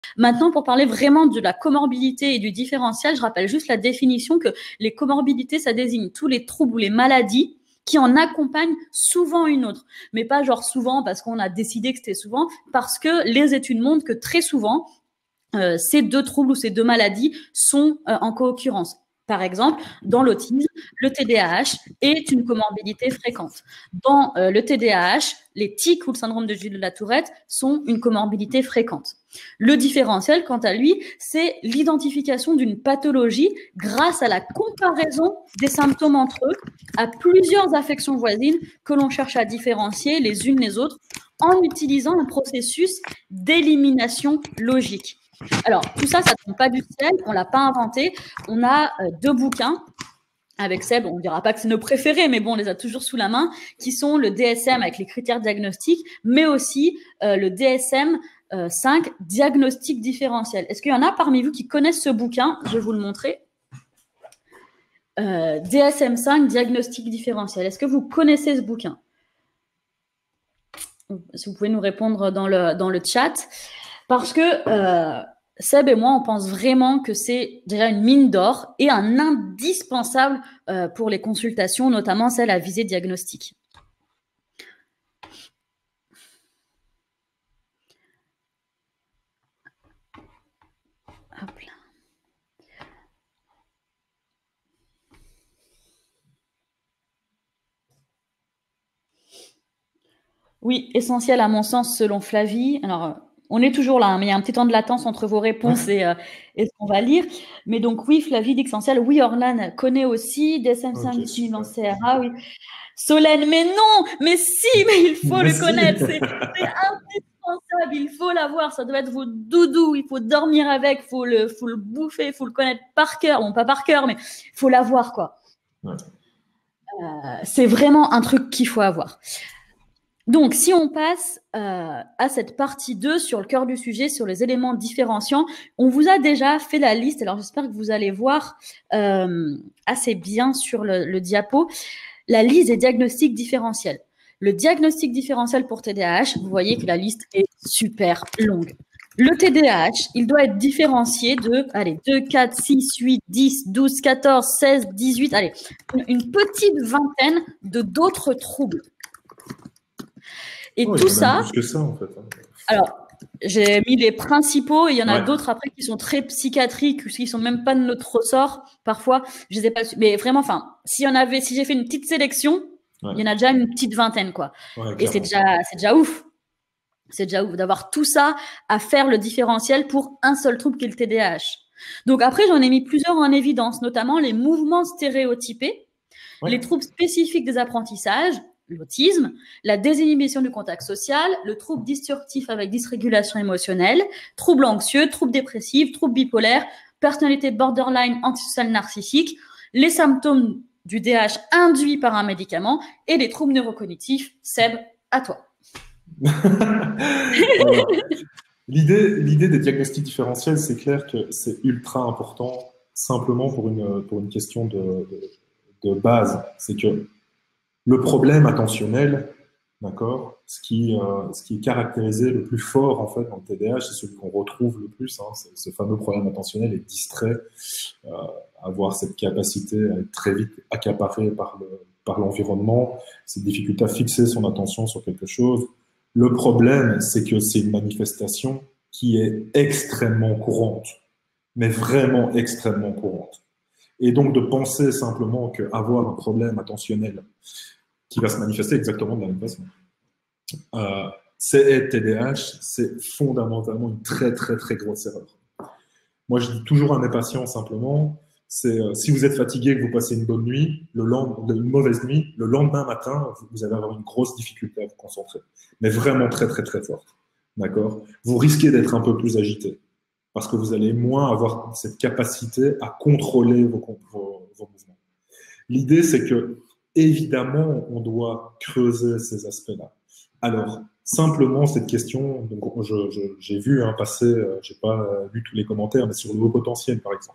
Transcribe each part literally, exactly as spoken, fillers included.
Maintenant, pour parler vraiment de la comorbidité et du différentiel, je rappelle juste la définition que les comorbidités, ça désigne tous les troubles ou les maladies qui en accompagnent souvent une autre. Mais pas genre souvent parce qu'on a décidé que c'était souvent, parce que les études montrent que très souvent, euh, ces deux troubles ou ces deux maladies sont euh, en co-occurrence. Par exemple, dans l'autisme, le T D A H est une comorbidité fréquente. Dans euh, le T D A H, les tics ou le syndrome de Gilles de la Tourette sont une comorbidité fréquente. Le différentiel, quant à lui, c'est l'identification d'une pathologie grâce à la comparaison des symptômes entre eux à plusieurs affections voisines que l'on cherche à différencier les unes les autres en utilisant un processus d'élimination logique. Alors, tout ça, ça ne tombe pas du ciel, on ne l'a pas inventé. On a euh, deux bouquins avec Seb, on ne dira pas que c'est nos préférés, mais bon, on les a toujours sous la main, qui sont le D S M avec les critères diagnostiques, mais aussi euh, le D S M euh, cinq, diagnostic différentiel. Est-ce qu'il y en a parmi vous qui connaissent ce bouquin? Je vais vous le montrer. Euh, D S M cinq, diagnostic différentiel. Est-ce que vous connaissez ce bouquin? Si vous pouvez nous répondre dans le, dans le chat. Parce que euh, Seb et moi, on pense vraiment que c'est déjà une mine d'or et un indispensable euh, pour les consultations, notamment celles à visée diagnostique. Hop là. Oui, essentiel à mon sens, selon Flavie. Alors, on est toujours là, hein, mais il y a un petit temps de latence entre vos réponses et, euh, et ce qu'on va lire. Mais donc, oui, Flavie dit essentiel. Oui, Orlan connaît aussi. D S M cinq okay, disponible en C R A, oui. Solène, mais non, mais si, mais il faut mais le si. connaître. C'est indispensable, il faut l'avoir. Ça doit être votre doudou. Il faut dormir avec, il faut le, faut le bouffer, il faut le connaître par cœur. Bon, pas par cœur, mais il faut l'avoir, quoi. Ouais. Euh, c'est vraiment un truc qu'il faut avoir. Donc, si on passe euh, à cette partie deux sur le cœur du sujet, sur les éléments différenciants, on vous a déjà fait la liste. Alors, j'espère que vous allez voir euh, assez bien sur le, le diapo la liste des diagnostics différentiels. Le diagnostic différentiel pour T D A H, vous voyez que la liste est super longue. Le T D A H, il doit être différencié de, allez, deux, quatre, six, huit, dix, douze, quatorze, seize, dix-huit, allez, une, une petite vingtaine de d'autres troubles. Et oh, tout ça… Plus que ça, en fait. Alors, j'ai mis les principaux et il y en a ouais. d'autres après qui sont très psychiatriques ou qui sont même pas de notre ressort parfois. Je sais pas, mais vraiment, enfin, s'il y en avait, si j'ai fait une petite sélection, ouais. il y en a déjà une petite vingtaine, quoi. Ouais, et c'est déjà, c'est déjà ouf. C'est déjà ouf d'avoir tout ça à faire le différentiel pour un seul trouble qui est le T D A H. Donc après, j'en ai mis plusieurs en évidence, notamment les mouvements stéréotypés, ouais. les troubles spécifiques des apprentissages, l'autisme, la désinhibition du contact social, le trouble disruptif avec dysrégulation émotionnelle, trouble anxieux, trouble dépressif, trouble bipolaire, personnalité borderline antisociale narcissique, les symptômes du D H induits par un médicament et les troubles neurocognitifs. Seb, à toi. L'idée, l'idée des diagnostics différentiels, c'est clair que c'est ultra important simplement pour une, pour une question de, de, de base. C'est que le problème attentionnel, d'accord, ce qui, euh, ce qui est caractérisé le plus fort en fait dans le T D A H, c'est celui qu'on retrouve le plus, hein, c'est ce fameux problème attentionnel, être distrait, euh, avoir cette capacité à être très vite accaparé par le, par l'environnement, cette difficulté à fixer son attention sur quelque chose. Le problème, c'est que c'est une manifestation qui est extrêmement courante, mais vraiment extrêmement courante. Et donc de penser simplement qu'avoir un problème attentionnel qui va se manifester exactement de la même façon. Euh, c'est T D A H, c'est fondamentalement une très très très grosse erreur. Moi je dis toujours à mes patients simplement, c'est euh, si vous êtes fatigué, que vous passez une bonne nuit, le lendemain, une mauvaise nuit, le lendemain matin, vous allez avoir une grosse difficulté à vous concentrer, mais vraiment très très très forte. D'accord ? Vous risquez d'être un peu plus agité, parce que vous allez moins avoir cette capacité à contrôler vos, vos, vos mouvements. L'idée c'est que évidemment, on doit creuser ces aspects-là. Alors, simplement, cette question, donc je, je, j'ai vu hein, passer, euh, je n'ai pas euh, lu tous les commentaires, mais sur le haut potentiel, par exemple.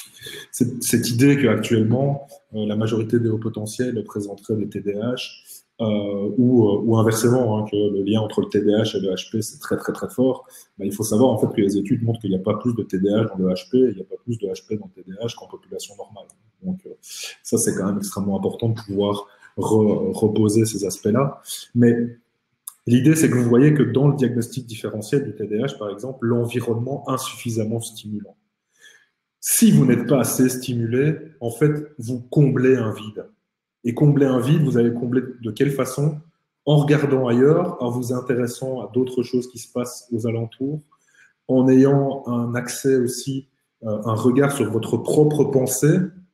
Cette, cette idée qu'actuellement, euh, la majorité des hauts potentiels présenteraient des T D A H, euh, ou, ou inversement, hein, que le lien entre le T D A H et le H P, c'est très très très fort, ben, il faut savoir en fait que les études montrent qu'il n'y a pas plus de T D A H dans le H P, et il n'y a pas plus de H P dans le T D A H qu'en population normale. Donc euh, ça, c'est quand même extrêmement important de pouvoir re reposer ces aspects-là. Mais l'idée, c'est que vous voyez que dans le diagnostic différentiel du T D A H, par exemple, l'environnement insuffisamment stimulant. Si vous n'êtes pas assez stimulé, en fait, vous comblez un vide. Et combler un vide, vous allez combler de quelle façon? En regardant ailleurs, en vous intéressant à d'autres choses qui se passent aux alentours, en ayant un accès aussi, euh, un regard sur votre propre pensée,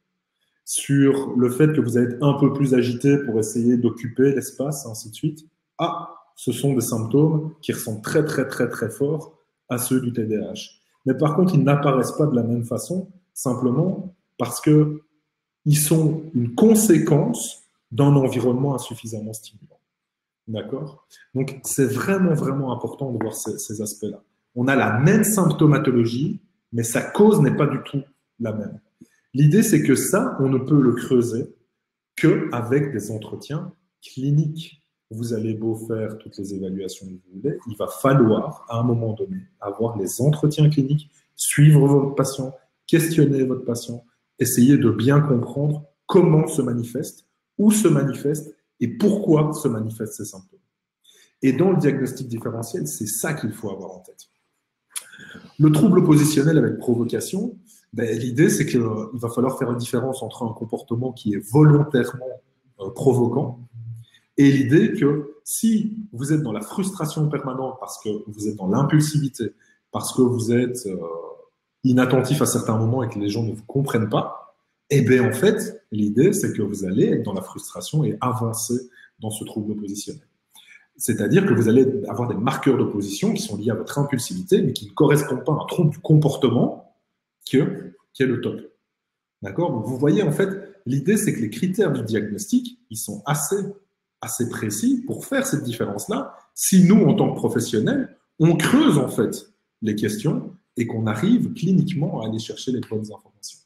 sur le fait que vous allez être un peu plus agité pour essayer d'occuper l'espace, ainsi de suite. Ah, ce sont des symptômes qui ressemblent très très très très fort à ceux du T D A H. Mais par contre, ils n'apparaissent pas de la même façon, simplement parce que ils sont une conséquence d'un environnement insuffisamment stimulant. D'accord? Donc, c'est vraiment, vraiment important de voir ces, ces aspects-là. On a la même symptomatologie, mais sa cause n'est pas du tout la même. L'idée, c'est que ça, on ne peut le creuser qu'avec des entretiens cliniques. Vous allez beau faire toutes les évaluations que vous voulez, il va falloir, à un moment donné, avoir les entretiens cliniques, suivre votre patient, questionner votre patient, essayer de bien comprendre comment se manifeste, où se manifeste et pourquoi se manifestent ces symptômes. Et dans le diagnostic différentiel, c'est ça qu'il faut avoir en tête. Le trouble positionnel avec provocation, ben, l'idée c'est qu'il va falloir faire une différence entre un comportement qui est volontairement euh, provoquant et l'idée que si vous êtes dans la frustration permanente parce que vous êtes dans l'impulsivité, parce que vous êtes euh, inattentif à certains moments et que les gens ne vous comprennent pas, eh bien en fait, l'idée c'est que vous allez être dans la frustration et avancer dans ce trouble positionnel. C'est-à-dire que vous allez avoir des marqueurs d'opposition qui sont liés à votre impulsivité, mais qui ne correspondent pas à un trouble du comportement que, qui est le top. D'accord? Donc vous voyez, en fait, l'idée, c'est que les critères du diagnostic, ils sont assez, assez précis pour faire cette différence-là. Si nous, en tant que professionnels, on creuse, en fait, les questions et qu'on arrive cliniquement à aller chercher les bonnes informations.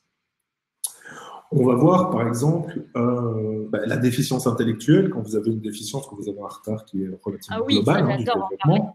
On va voir, par exemple, euh, bah, la déficience intellectuelle. Quand vous avez une déficience, quand vous avez un retard qui est relativement ah oui, global hein, du développement.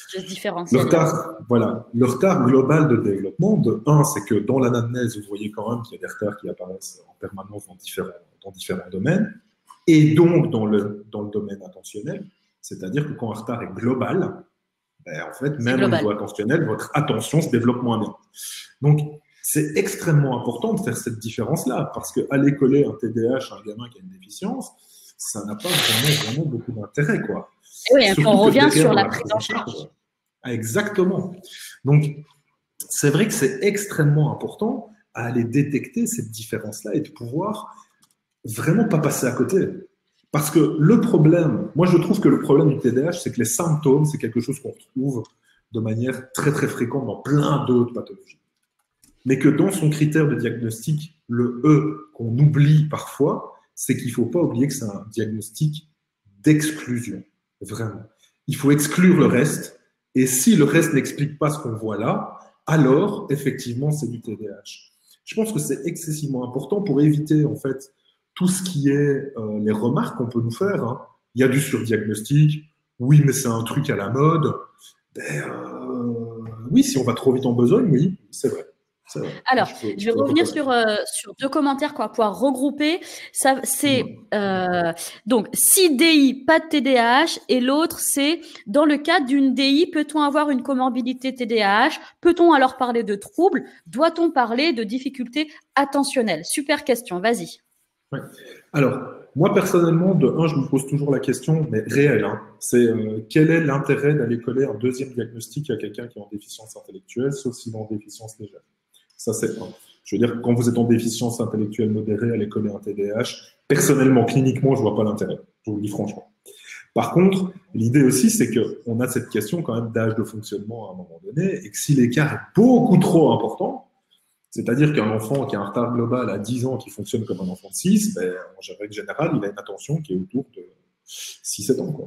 Le retard, voilà, le retard global de développement, de un, c'est que dans l'anamnèse, vous voyez quand même qu'il y a des retards qui apparaissent en permanence dans différents, dans différents domaines, et donc dans le, dans le domaine attentionnel, c'est-à-dire que quand un retard est global, ben, en fait, même au niveau attentionnel, votre attention se développe moins bien. Donc, c'est extrêmement important de faire cette différence-là, parce qu'aller coller un T D A H à un gamin qui a une déficience, ça n'a pas vraiment, vraiment beaucoup d'intérêt, quoi. Oui, on revient sur la prise en charge. Ah, exactement. Donc, c'est vrai que c'est extrêmement important à aller détecter cette différence-là et de pouvoir vraiment pas passer à côté. Parce que le problème, moi je trouve que le problème du T D A H, c'est que les symptômes, c'est quelque chose qu'on retrouve de manière très très fréquente dans plein d'autres pathologies. Mais que dans son critère de diagnostic, le E qu'on oublie parfois, c'est qu'il ne faut pas oublier que c'est un diagnostic d'exclusion, vraiment. Il faut exclure le reste, et si le reste n'explique pas ce qu'on voit là, alors effectivement c'est du T D A H. Je pense que c'est excessivement important pour éviter en fait tout ce qui est euh, les remarques qu'on peut nous faire. Hein. Il y a du surdiagnostic, oui mais c'est un truc à la mode. Ben, euh, oui, si on va trop vite en besogne, oui, c'est vrai. Alors, je, peux, je vais revenir sur, euh, sur deux commentaires qu'on va pouvoir regrouper. Ça, c'est euh, donc si D I, pas de T D A H, et l'autre, c'est dans le cadre d'une D I, peut-on avoir une comorbidité T D A H? Peut-on alors parler de troubles? Doit-on parler de difficultés attentionnelles? Super question, vas-y. Ouais. Alors, moi personnellement, de un, je me pose toujours la question, mais réelle, hein, c'est euh, quel est l'intérêt d'aller coller un deuxième diagnostic à quelqu'un qui est en déficience intellectuelle, sauf s'il est en déficience légère. Ça, c'est un. Je veux dire, quand vous êtes en déficience intellectuelle modérée, aller coller un T D A H, personnellement, cliniquement, je vois pas l'intérêt. Je vous le dis franchement. Par contre, l'idée aussi, c'est qu'on a cette question quand même d'âge de fonctionnement à un moment donné, et que si l'écart est beaucoup trop important, c'est-à-dire qu'un enfant qui a un retard global à dix ans qui fonctionne comme un enfant de six, ben, en règle générale, il a une attention qui est autour de six sept ans, quoi.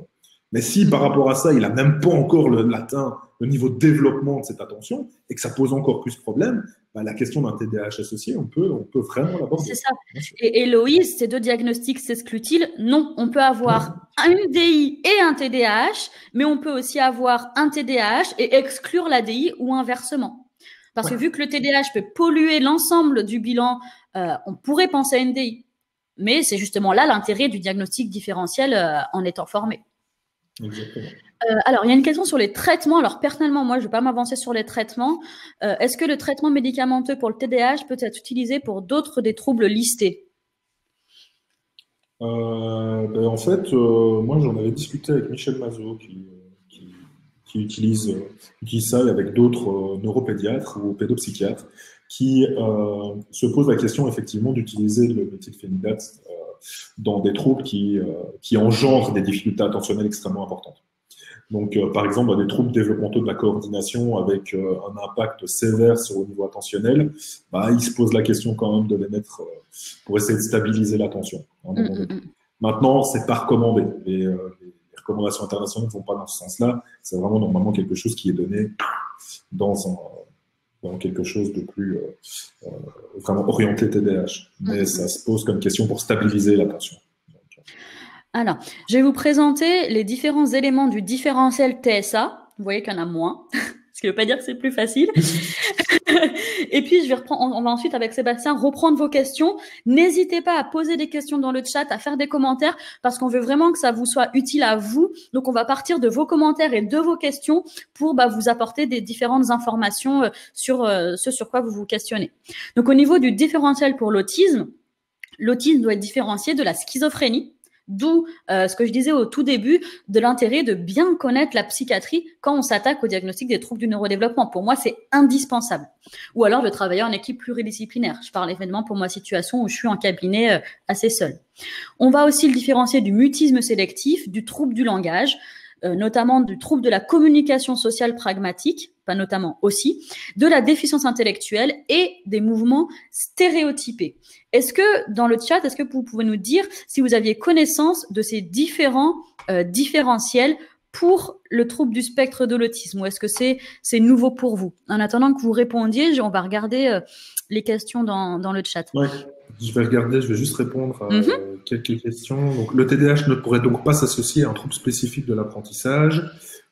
Mais si par rapport à ça, il n'a même pas encore le, atteint le niveau de développement de cette attention et que ça pose encore plus de problèmes, bah, la question d'un T D A H associé, on peut, on peut vraiment l'aborder. C'est ça. Et Héloïse, ces deux diagnostics s'excluent-ils? Non, on peut avoir un U D I et un T D A H, mais on peut aussi avoir un T D A H et exclure l'A D I ou inversement. Parce ouais. que vu que le T D A H peut polluer l'ensemble du bilan, euh, on pourrait penser à une D I. Mais c'est justement là l'intérêt du diagnostic différentiel euh, en étant formé. Exactement. Euh, alors, il y a une question sur les traitements. Alors, personnellement, moi, je ne vais pas m'avancer sur les traitements. Euh, Est-ce que le traitement médicamenteux pour le T D A H peut être utilisé pour d'autres des troubles listés? euh, ben, En fait, euh, moi, j'en avais discuté avec Michel Mazot, qui, qui, qui utilise, euh, utilise ça avec d'autres euh, neuropédiatres ou pédopsychiatres, qui euh, se posent la question, effectivement, d'utiliser le méthylphénidate euh, dans des troubles qui, euh, qui engendrent des difficultés attentionnelles extrêmement importantes. Donc, euh, par exemple, des troubles développementaux de la coordination avec euh, un impact sévère sur le niveau attentionnel, bah, il se pose la question quand même de les mettre euh, pour essayer de stabiliser l'attention. Hein, mmh, mmh. Maintenant, c'est pas recommandé. Et, euh, les recommandations internationales ne vont pas dans ce sens-là. C'est vraiment normalement quelque chose qui est donné dans, un, dans quelque chose de plus euh, euh, vraiment orienté T D A H. Mais mmh. ça se pose comme question pour stabiliser l'attention. Alors, je vais vous présenter les différents éléments du différentiel T S A. Vous voyez qu'il y en a moins, ce qui ne veut pas dire que c'est plus facile. Et puis, je vais reprendre, on va ensuite, avec Sébastien, reprendre vos questions. N'hésitez pas à poser des questions dans le chat, à faire des commentaires, parce qu'on veut vraiment que ça vous soit utile à vous. Donc, on va partir de vos commentaires et de vos questions pour bah, vous apporter des différentes informations sur euh, ce sur quoi vous vous questionnez. Donc, au niveau du différentiel pour l'autisme, l'autisme doit être différencié de la schizophrénie. D'où euh, ce que je disais au tout début de l'intérêt de bien connaître la psychiatrie quand on s'attaque au diagnostic des troubles du neurodéveloppement. Pour moi, c'est indispensable. Ou alors de travailler en équipe pluridisciplinaire. Je parle évidemment pour ma situation où je suis en cabinet euh, assez seule. On va aussi le différencier du mutisme sélectif, du trouble du langage, euh, notamment du trouble de la communication sociale pragmatique, pas notamment aussi, de la déficience intellectuelle et des mouvements stéréotypés. Est-ce que, dans le chat, est-ce que vous pouvez nous dire si vous aviez connaissance de ces différents euh, différentiels pour le trouble du spectre de l'autisme, ou est-ce que c'est c'est nouveau pour vous? En attendant que vous répondiez, on va regarder euh, les questions dans, dans le chat. Oui, je vais regarder, je vais juste répondre à mm-hmm. quelques questions. Donc, le T D A H ne pourrait donc pas s'associer à un trouble spécifique de l'apprentissage.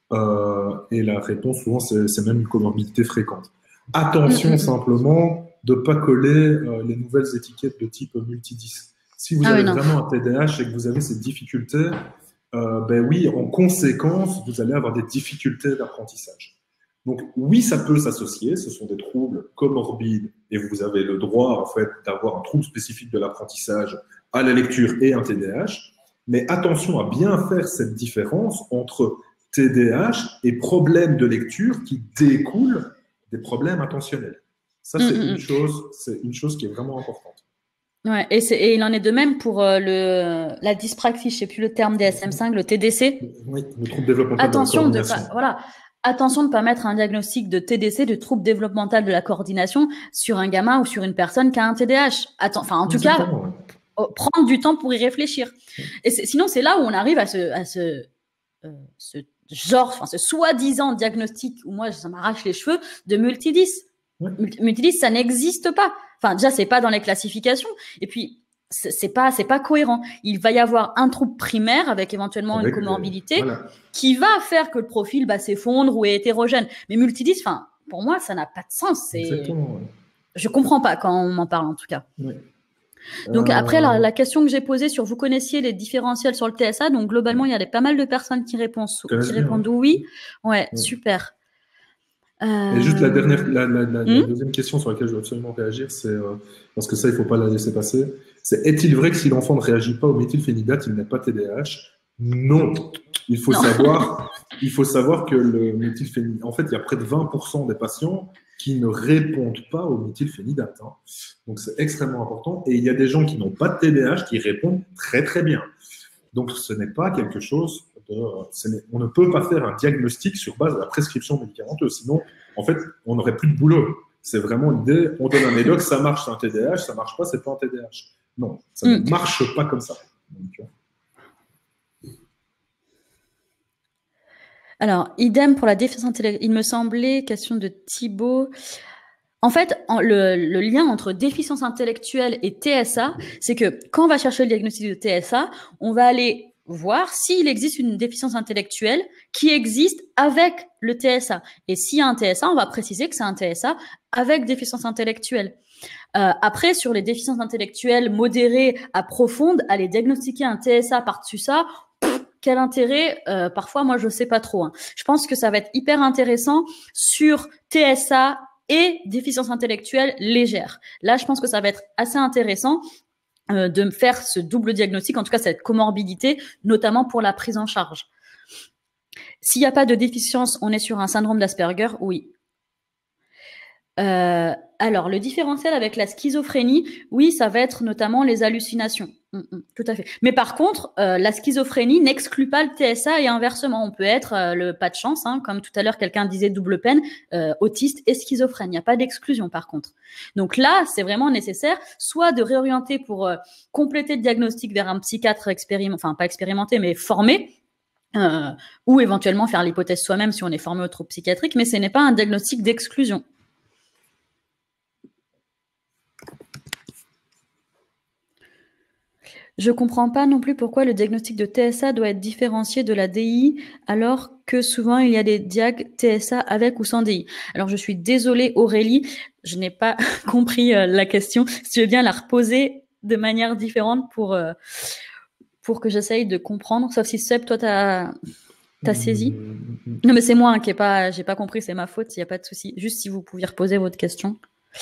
Euh, et la réponse, souvent, c'est même une comorbidité fréquente. Attention, mm-hmm. simplement, de ne pas coller euh, les nouvelles étiquettes de type multidis. Si vous ah avez oui, vraiment un T D A H et que vous avez ces difficultés, euh, ben oui, en conséquence, vous allez avoir des difficultés d'apprentissage. Donc oui, ça peut s'associer, ce sont des troubles comorbides et vous avez le droit en fait d'avoir un trouble spécifique de l'apprentissage à la lecture et un T D A H, mais attention à bien faire cette différence entre T D A H et problèmes de lecture qui découlent des problèmes attentionnels. Ça, c'est mmh, une chose, c'est une chose qui est vraiment importante. Ouais, et, et il en est de même pour euh, le, la dyspraxie, je ne sais plus le terme D S M cinq, le T D C. Oui, le trouble développemental Attention de la coordination. De pas, voilà, attention de ne pas mettre un diagnostic de T D C, de trouble développemental de la coordination, sur un gamin ou sur une personne qui a un T D A H. Attends, enfin, en tout Exactement, cas, ouais. prendre du temps pour y réfléchir. Et sinon, c'est là où on arrive à ce, à ce, euh, ce genre, enfin, ce soi-disant diagnostic où moi, ça m'arrache les cheveux de multidis. Ouais. Multidis, ça n'existe pas. Enfin, déjà, c'est pas dans les classifications. Et puis, c'est pas, c'est pas cohérent. Il va y avoir un trouble primaire avec éventuellement avec une comorbidité les... voilà. qui va faire que le profil bah, s'effondre ou est hétérogène. Mais multidis, enfin, pour moi, ça n'a pas de sens. Exactement. Ouais. Je comprends pas quand on m'en parle, en tout cas. Ouais. Donc euh... après, la, la question que j'ai posée sur vous connaissiez les différentiels sur le T S A, donc globalement, il y a des, pas mal de personnes qui répondent, qui répondent bien, oui. Ouais, ouais, super. Et juste la dernière, la, la, la, mmh. la deuxième question sur laquelle je veux absolument réagir, c'est euh, parce que ça, il ne faut pas la laisser passer. C'est est-il vrai que si l'enfant ne réagit pas au méthylphénidate, il n'a pas T D A H? Non. Il faut non. savoir, il faut savoir que le méthylphénidate, en fait, il y a près de vingt pour cent des patients qui ne répondent pas au méthylphénidate. Hein. Donc c'est extrêmement important. Et il y a des gens qui n'ont pas de T D A H qui répondent très très bien. Donc ce n'est pas quelque chose. De, on ne peut pas faire un diagnostic sur base de la prescription médicamenteuse. Sinon, en fait, on n'aurait plus de boulot. C'est vraiment l'idée, on donne un médoc, ça marche, c'est un T D A H, ça ne marche pas, c'est pas un T D A H. Non, ça mm. ne marche pas comme ça. Donc, Alors, idem pour la déficience intellectuelle. Il me semblait, question de Thibaut. En fait, en, le, le lien entre déficience intellectuelle et T S A, c'est que quand on va chercher le diagnostic de T S A, on va aller voir s'il existe une déficience intellectuelle qui existe avec le T S A. Et s'il y a un T S A, on va préciser que c'est un T S A avec déficience intellectuelle. Euh, après, sur les déficiences intellectuelles modérées à profondes, aller diagnostiquer un T S A par-dessus ça, pff, quel intérêt? euh, Parfois, moi, je sais pas trop. Hein. Je pense que ça va être hyper intéressant sur T S A et déficience intellectuelle légère. Là, je pense que ça va être assez intéressant euh, de faire ce double diagnostic, en tout cas cette comorbidité, notamment pour la prise en charge. S'il n'y a pas de déficience, on est sur un syndrome d'Asperger, oui. Euh, alors, le différentiel avec la schizophrénie, oui, ça va être notamment les hallucinations. Mmh, mmh, tout à fait. Mais par contre, euh, la schizophrénie n'exclut pas le T S A et inversement. On peut être euh, le pas de chance, hein, comme tout à l'heure quelqu'un disait double peine, euh, autiste et schizophrène. Il n'y a pas d'exclusion par contre. Donc là, c'est vraiment nécessaire soit de réorienter pour euh, compléter le diagnostic vers un psychiatre expérimenté, enfin pas expérimenté, mais formé, euh, ou éventuellement faire l'hypothèse soi-même si on est formé au trouble psychiatrique, mais ce n'est pas un diagnostic d'exclusion. Je ne comprends pas non plus pourquoi le diagnostic de T S A doit être différencié de la D I, alors que souvent il y a des diag T S A avec ou sans D I. Alors je suis désolée Aurélie, je n'ai pas compris euh, la question. Si tu veux bien la reposer de manière différente pour, euh, pour que j'essaye de comprendre, sauf si Seb, toi, tu as saisi. Mmh. Non mais c'est moi hein, qui n'ai pas, j'ai pas compris, c'est ma faute, il n'y a pas de souci. Juste si vous pouviez reposer votre question.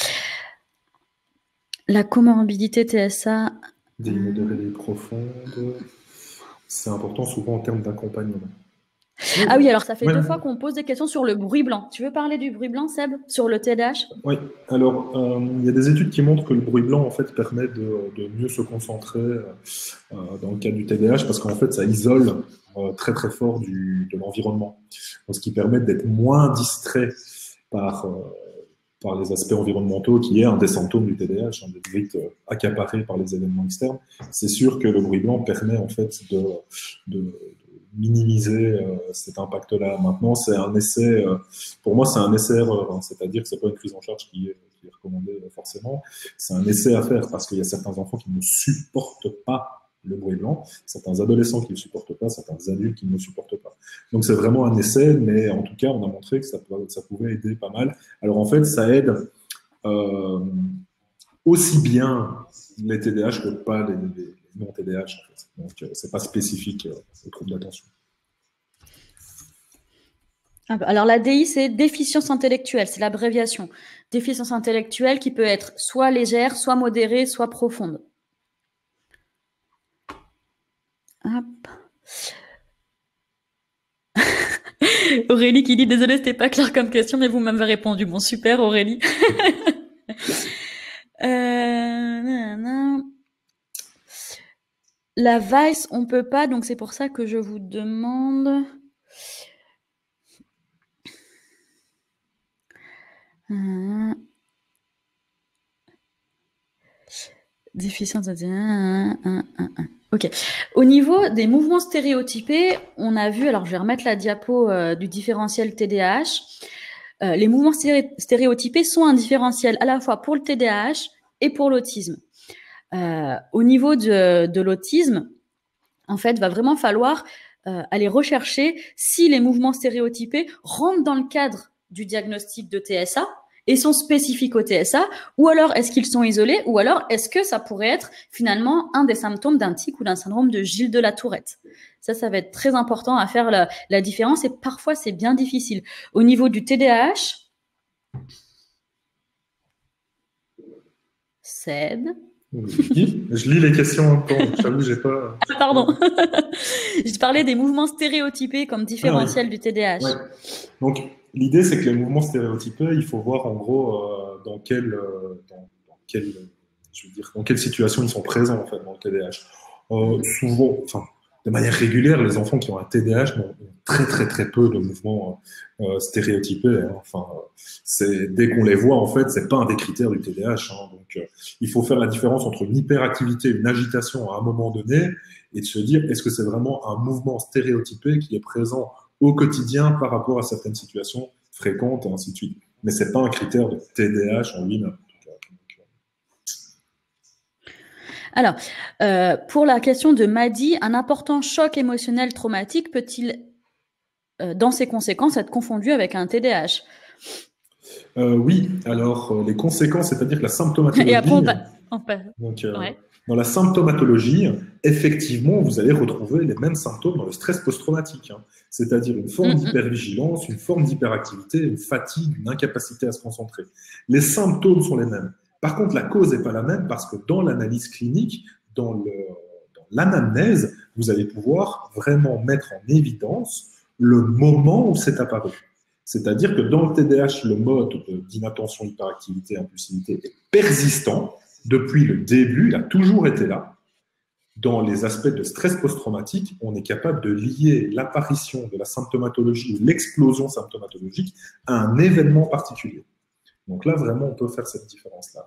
La comorbidité T S A... Des modérées profondes, c'est important souvent en termes d'accompagnement. Ah oui, alors ça fait ouais. deux fois qu'on pose des questions sur le bruit blanc. Tu veux parler du bruit blanc, Seb, sur le T D A H? Oui, alors euh, il y a des études qui montrent que le bruit blanc en fait permet de, de mieux se concentrer euh, dans le cas du T D A H parce qu'en fait ça isole euh, très très fort du, de l'environnement, ce qui permet d'être moins distrait par euh, par les aspects environnementaux, qui est un des symptômes du T D A H, hein, d'être vite euh, accaparé par les événements externes. C'est sûr que le bruit blanc permet en fait de, de, de minimiser euh, cet impact-là. Maintenant, c'est un essai, euh, pour moi, c'est un essai-erreur, hein, c'est-à-dire que c'est pas une prise en charge qui est, qui est recommandée euh, forcément. C'est un essai à faire parce qu'il y a certains enfants qui ne supportent pas le bruit blanc, certains adolescents qui ne le supportent pas, certains adultes qui ne le supportent pas. Donc c'est vraiment un essai, mais en tout cas, on a montré que ça, ça pouvait aider pas mal. Alors en fait, ça aide euh, aussi bien les T D A H que pas les, les non-T D A H. En fait. Donc euh, c'est pas spécifique euh, aux troubles d'attention. Alors la D I, c'est déficience intellectuelle, c'est l'abréviation. Déficience intellectuelle qui peut être soit légère, soit modérée, soit profonde. Hop. Aurélie qui dit « Désolée, c'était pas clair comme question, mais vous m'avez répondu. » Bon, super Aurélie. euh, La Vice, on peut pas, donc c'est pour ça que je vous demande... Euh... Déficience... Ok. Au niveau des mouvements stéréotypés, on a vu, alors je vais remettre la diapo euh, du différentiel T D A H. Euh, les mouvements sté stéréotypés sont un différentiel à la fois pour le T D A H et pour l'autisme. Euh, au niveau de, de l'autisme, en fait, va vraiment falloir euh, aller rechercher si les mouvements stéréotypés rentrent dans le cadre du diagnostic de T S A et sont spécifiques au T S A, ou alors est-ce qu'ils sont isolés, ou alors est-ce que ça pourrait être finalement un des symptômes d'un tic ou d'un syndrome de Gilles de la Tourette. Ça, ça va être très important à faire la, la différence, et parfois c'est bien difficile. Au niveau du T D A H, Seb. Je lis les questions en même temps, j'avoue, j'ai pas... Ah, pardon. Je parlais des mouvements stéréotypés comme différentiel ah, oui. du T D A H. Ouais. Donc, l'idée, c'est que les mouvements stéréotypés, il faut voir en gros euh, dans, quelle, euh, dans, dans, quelle, je veux dire, dans quelle situation ils sont présents en fait, dans le T D A H. Euh, souvent, enfin, de manière régulière, les enfants qui ont un T D A H ont très très très peu de mouvements euh, stéréotypés. Hein. Enfin, c'est dès qu'on les voit, en fait, c'est pas un des critères du T D A H. Hein. Donc, euh, il faut faire la différence entre une hyperactivité, une agitation à un moment donné, et de se dire est-ce que c'est vraiment un mouvement stéréotypé qui est présent au quotidien par rapport à certaines situations fréquentes et ainsi de suite. Mais ce n'est pas un critère de T D A H en lui-même. Alors, euh, pour la question de Madi, un important choc émotionnel traumatique peut-il, euh, dans ses conséquences, être confondu avec un T D A H? euh, Oui, alors euh, les conséquences, c'est-à-dire que la symptomatologie… Et après, on va… on va… Donc, euh, ouais. Dans la symptomatologie, effectivement, vous allez retrouver les mêmes symptômes dans le stress post-traumatique, hein. C'est-à-dire une forme Mm-hmm. d'hypervigilance, une forme d'hyperactivité, une fatigue, une incapacité à se concentrer. Les symptômes sont les mêmes. Par contre, la cause n'est pas la même parce que dans l'analyse clinique, dans le, dans l'anamnèse, vous allez pouvoir vraiment mettre en évidence le moment où c'est apparu. C'est-à-dire que dans le T D A H, le mode d'inattention, hyperactivité, impulsivité est persistant. Depuis le début, il a toujours été là. Dans les aspects de stress post-traumatique, on est capable de lier l'apparition de la symptomatologie ou l'explosion symptomatologique à un événement particulier. Donc là, vraiment, on peut faire cette différence-là.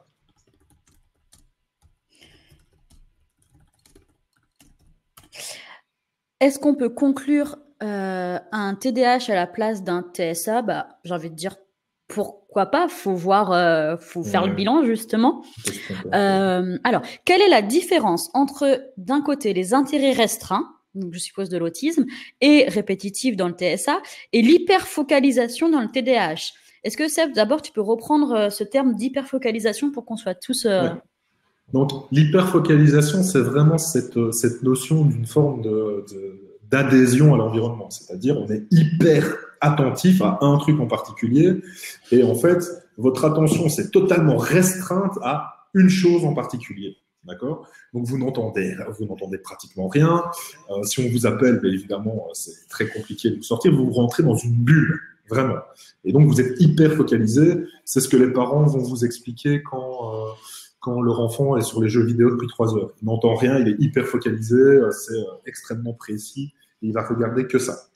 Est-ce qu'on peut conclure euh, un T D A H à la place d'un T S A? Bah, j'ai envie de dire pourquoi pas, faut voir, euh, faut faire ouais. le bilan justement. Euh, alors, quelle est la différence entre d'un côté les intérêts restreints, donc je suppose de l'autisme, et répétitifs dans le T S A, et l'hyperfocalisation dans le T D A H? Est-ce que Seb, d'abord tu peux reprendre ce terme d'hyperfocalisation pour qu'on soit tous… Euh... Ouais. Donc l'hyperfocalisation, c'est vraiment cette, cette notion d'une forme de, de, d'adhésion à l'environnement, c'est-à-dire on est hyper attentif à un truc en particulier, et en fait, votre attention s'est totalement restreinte à une chose en particulier. D'accord ? Donc vous n'entendez, vous n'entendez pratiquement rien. Euh, si on vous appelle, bien évidemment, c'est très compliqué de vous sortir. Vous rentrez dans une bulle, vraiment. Et donc vous êtes hyper focalisé. C'est ce que les parents vont vous expliquer quand, euh, quand leur enfant est sur les jeux vidéo depuis trois heures. Il n'entend rien, il est hyper focalisé, c'est extrêmement précis. Et il va regarder que ça.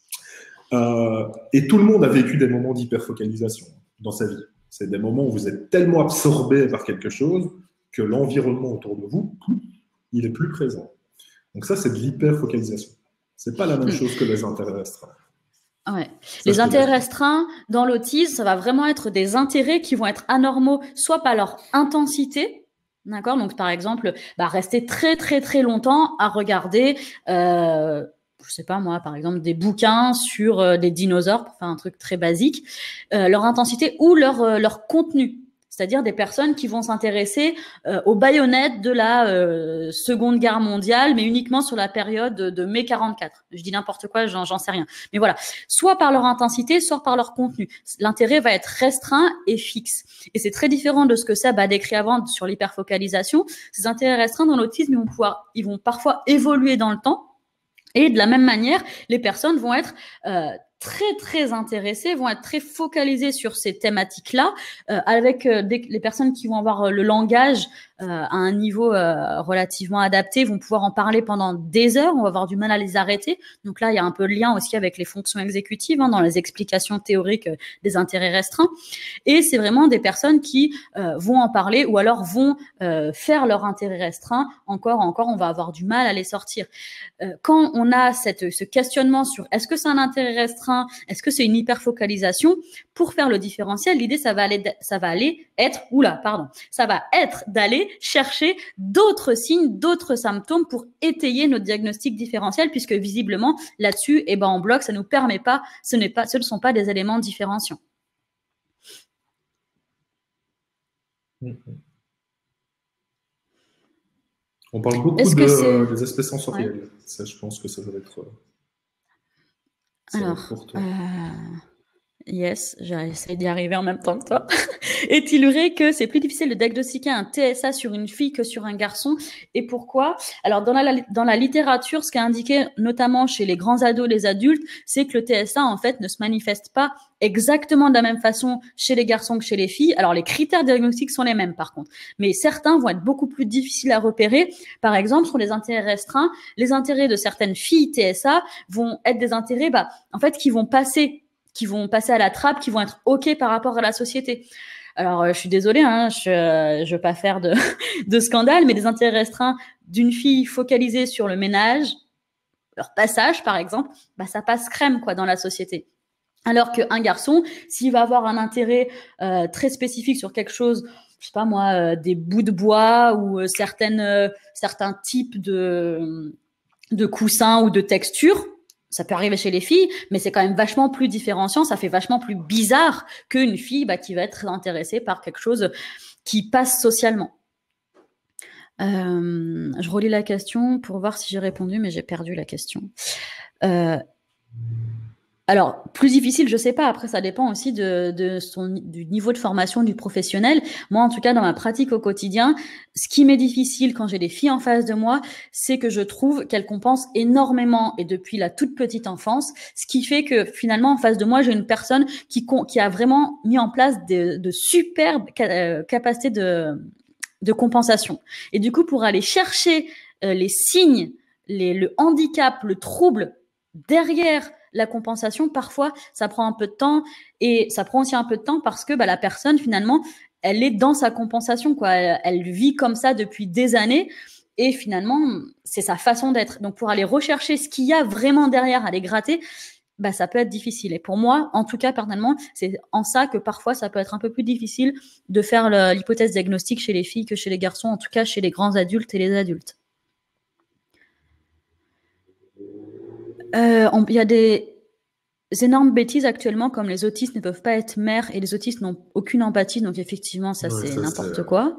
Euh, et tout le monde a vécu des moments d'hyperfocalisation dans sa vie. C'est des moments où vous êtes tellement absorbé par quelque chose que l'environnement autour de vous, il est plus présent. Donc ça, c'est de l'hyperfocalisation. C'est pas la même chose que les intérêts restreints. Ouais. Les intérêts restreints, dans l'autisme, ça va vraiment être des intérêts qui vont être anormaux, soit par leur intensité, d'accord ? Donc, par exemple, bah, rester très, très, très longtemps à regarder, euh, je sais pas moi, par exemple, des bouquins sur euh, des dinosaures, pour faire un truc très basique, euh, leur intensité ou leur, euh, leur contenu. C'est-à-dire des personnes qui vont s'intéresser euh, aux baïonnettes de la euh, Seconde Guerre mondiale, mais uniquement sur la période de, de mai quarante-quatre. Je dis n'importe quoi, j'en, j'en sais rien. Mais voilà, soit par leur intensité, soit par leur contenu. L'intérêt va être restreint et fixe. Et c'est très différent de ce que Seb a décrit avant sur l'hyperfocalisation. Ces intérêts restreints dans l'autisme, ils vont pouvoir, ils vont parfois évoluer dans le temps. Et de la même manière, les personnes vont être euh, très, très intéressées, vont être très focalisées sur ces thématiques-là, euh, avec euh, des, les personnes qui vont avoir euh, le langage euh, à un niveau euh, relativement adapté, vont pouvoir en parler pendant des heures, on va avoir du mal à les arrêter. Donc là, il y a un peu de lien aussi avec les fonctions exécutives, hein, dans les explications théoriques euh, des intérêts restreints. Et c'est vraiment des personnes qui euh, vont en parler ou alors vont euh, faire leur intérêt restreint. Encore, encore, on va avoir du mal à les sortir. Euh, quand on a cette, ce questionnement sur est-ce que c'est un intérêt restreint, est-ce que c'est une hyperfocalisation, pour faire le différentiel, l'idée, ça va aller, ça va aller être, oula, pardon, ça va être d'aller chercher d'autres signes, d'autres symptômes pour étayer notre diagnostic différentiel, puisque visiblement, là-dessus, eh ben, en bloc, ça nous permet pas, ce n'est pas, ce ne sont pas des éléments différenciants. On parle beaucoup de, des aspects sensoriels. Ouais. Ça, je pense que ça va être. Ça Alors, va être pour toi. Euh... Yes, j'essaie d'y arriver en même temps que toi. Est-il vrai que c'est plus difficile de diagnostiquer un T S A sur une fille que sur un garçon? Et pourquoi? Alors, dans la, dans la littérature, ce qui est indiqué, notamment chez les grands ados, les adultes, c'est que le T S A, en fait, ne se manifeste pas exactement de la même façon chez les garçons que chez les filles. Alors, les critères diagnostiques sont les mêmes, par contre. Mais certains vont être beaucoup plus difficiles à repérer. Par exemple, sur les intérêts restreints, les intérêts de certaines filles T S A vont être des intérêts, bah, en fait, qui vont passer qui vont passer à la trappe, qui vont être OK par rapport à la société. Alors, euh, je suis désolée, hein, je ne veux pas faire de, de scandale, mais des intérêts restreints d'une fille focalisée sur le ménage, leur passage, par exemple, bah, ça passe crème quoi, dans la société. Alors qu'un garçon, s'il va avoir un intérêt euh, très spécifique sur quelque chose, je sais pas moi, euh, des bouts de bois ou euh, certaines, euh, certains types de, de coussins ou de textures, ça peut arriver chez les filles, mais c'est quand même vachement plus différenciant, ça fait vachement plus bizarre qu'une fille bah, qui va être intéressée par quelque chose qui passe socialement. Euh, je relis la question pour voir si j'ai répondu, mais j'ai perdu la question. Euh, Alors, plus difficile, je sais pas. Après, ça dépend aussi de, de son, du niveau de formation du professionnel. Moi, en tout cas, dans ma pratique au quotidien, ce qui m'est difficile quand j'ai des filles en face de moi, c'est que je trouve qu'elles compensent énormément et depuis la toute petite enfance, ce qui fait que finalement, en face de moi, j'ai une personne qui, qui a vraiment mis en place de, de superbes capacités de, de compensation. Et du coup, pour aller chercher euh, les signes, les, le handicap, le trouble derrière la compensation, parfois, ça prend un peu de temps et ça prend aussi un peu de temps parce que bah, la personne, finalement, elle est dans sa compensation, quoi. Elle, elle vit comme ça depuis des années et finalement, c'est sa façon d'être. Donc, pour aller rechercher ce qu'il y a vraiment derrière, aller gratter, bah, ça peut être difficile. Et pour moi, en tout cas, personnellement, c'est en ça que parfois, ça peut être un peu plus difficile de faire l'hypothèse diagnostique chez les filles que chez les garçons, en tout cas chez les grands adultes et les adultes. Euh, il y a des énormes bêtises actuellement, comme les autistes ne peuvent pas être mères et les autistes n'ont aucune empathie, donc effectivement, ça ouais, c'est n'importe quoi.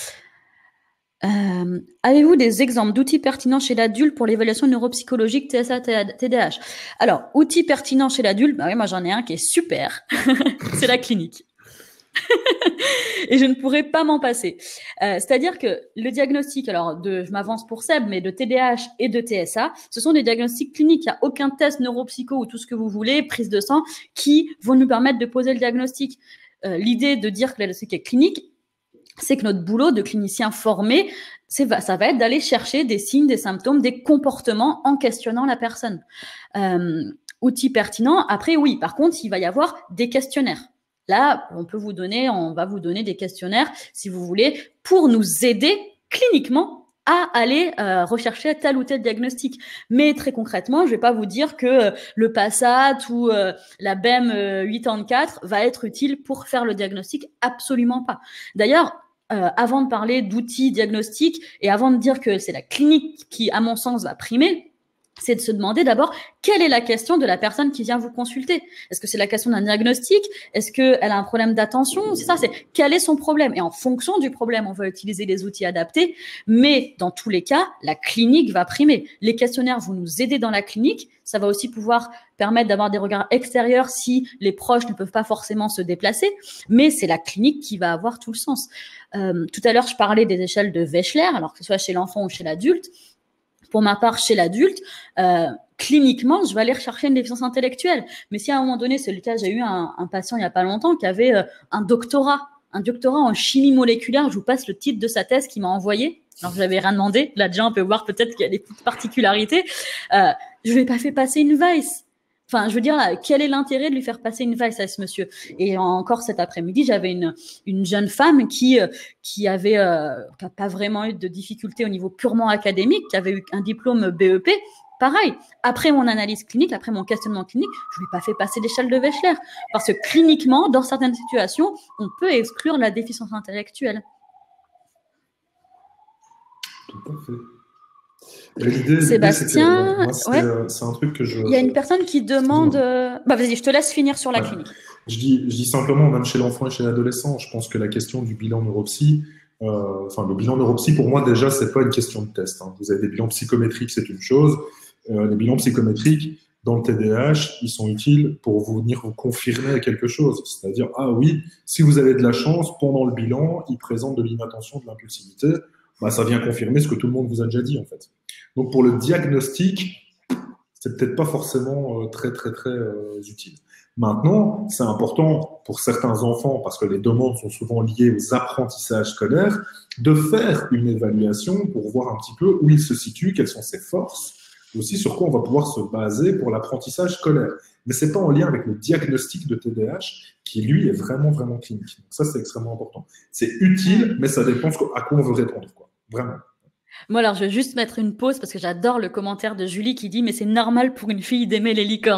Euh, Avez-vous des exemples d'outils pertinents chez l'adulte pour l'évaluation neuropsychologique T S A, T D A H? Alors, outils pertinents chez l'adulte, bah oui, moi j'en ai un qui est super, c'est la clinique. Et je ne pourrais pas m'en passer. Euh, C'est-à-dire que le diagnostic, alors de, je m'avance pour Seb, mais de T D A H et de T S A, ce sont des diagnostics cliniques. Il n'y a aucun test neuropsycho ou tout ce que vous voulez, prise de sang, qui vont nous permettre de poser le diagnostic. Euh, L'idée de dire que le diagnostic est clinique, c'est que notre boulot de clinicien formé, ça va être d'aller chercher des signes, des symptômes, des comportements en questionnant la personne. Euh, outils pertinents. Après, oui, par contre, il va y avoir des questionnaires. Là, on peut vous donner, on va vous donner des questionnaires, si vous voulez, pour nous aider cliniquement à aller euh, rechercher tel ou tel diagnostic. Mais très concrètement, je ne vais pas vous dire que euh, le Passat ou euh, la B E M euh, quatre-vingt-quatre va être utile pour faire le diagnostic. Absolument pas. D'ailleurs, euh, avant de parler d'outils diagnostiques et avant de dire que c'est la clinique qui, à mon sens, va primer, c'est de se demander d'abord quelle est la question de la personne qui vient vous consulter. Est-ce que c'est la question d'un diagnostic? Est-ce qu'elle a un problème d'attention? C'est ça, c'est quel est son problème? Et en fonction du problème, on va utiliser les outils adaptés. Mais dans tous les cas, la clinique va primer. Les questionnaires vont nous aider dans la clinique. Ça va aussi pouvoir permettre d'avoir des regards extérieurs si les proches ne peuvent pas forcément se déplacer. Mais c'est la clinique qui va avoir tout le sens. Euh, tout à l'heure, je parlais des échelles de Wechsler, alors que ce soit chez l'enfant ou chez l'adulte. Pour ma part, chez l'adulte, euh, cliniquement, je vais aller rechercher une déficience intellectuelle. Mais si à un moment donné, c'est le cas, j'ai eu un, un patient il n'y a pas longtemps qui avait euh, un doctorat, un doctorat en chimie moléculaire. Je vous passe le titre de sa thèse qu'il m'a envoyé. Alors, je n'avais rien demandé. Là, déjà, on peut voir peut-être qu'il y a des petites particularités. Euh, je ne lui ai pas fait passer une Weiss. Enfin, je veux dire, là, quel est l'intérêt de lui faire passer une Weiss à ce monsieur? Et encore cet après-midi, j'avais une, une jeune femme qui, qui avait, euh, qui n'a pas vraiment eu de difficultés au niveau purement académique, qui avait eu un diplôme B E P. Pareil, après mon analyse clinique, après mon questionnement clinique, je ne lui ai pas fait passer l'échelle de Wechsler. Parce que cliniquement, dans certaines situations, on peut exclure la déficience intellectuelle. Tout à fait. L'idée, Sébastien, euh, c'est ouais. euh, un truc que je. Il y a une personne qui demande. Euh... Bah vas-y, je te laisse finir sur la ouais. clinique. Je dis, je dis simplement, même chez l'enfant et chez l'adolescent, je pense que la question du bilan neuropsy, euh, enfin le bilan neuropsy pour moi déjà c'est pas une question de test. Hein. Vous avez des bilans psychométriques, c'est une chose. Euh, les bilans psychométriques dans le T D A H, ils sont utiles pour vous venir vous confirmer quelque chose. C'est-à-dire ah oui, si vous avez de la chance pendant le bilan, il présente de l'inattention, de l'impulsivité. Bah, ça vient confirmer ce que tout le monde vous a déjà dit, en fait. Donc, pour le diagnostic, c'est peut-être pas forcément euh, très, très, très euh, utile. Maintenant, c'est important pour certains enfants, parce que les demandes sont souvent liées aux apprentissages scolaires, de faire une évaluation pour voir un petit peu où il se situe, quelles sont ses forces, aussi sur quoi on va pouvoir se baser pour l'apprentissage scolaire. Mais c'est pas en lien avec le diagnostic de T D A H qui, lui, est vraiment, vraiment clinique. Donc ça, c'est extrêmement important. C'est utile, mais ça dépend à quoi on veut répondre, quoi. Vraiment. Moi, alors, je vais juste mettre une pause parce que j'adore le commentaire de Julie qui dit « Mais c'est normal pour une fille d'aimer les licornes ».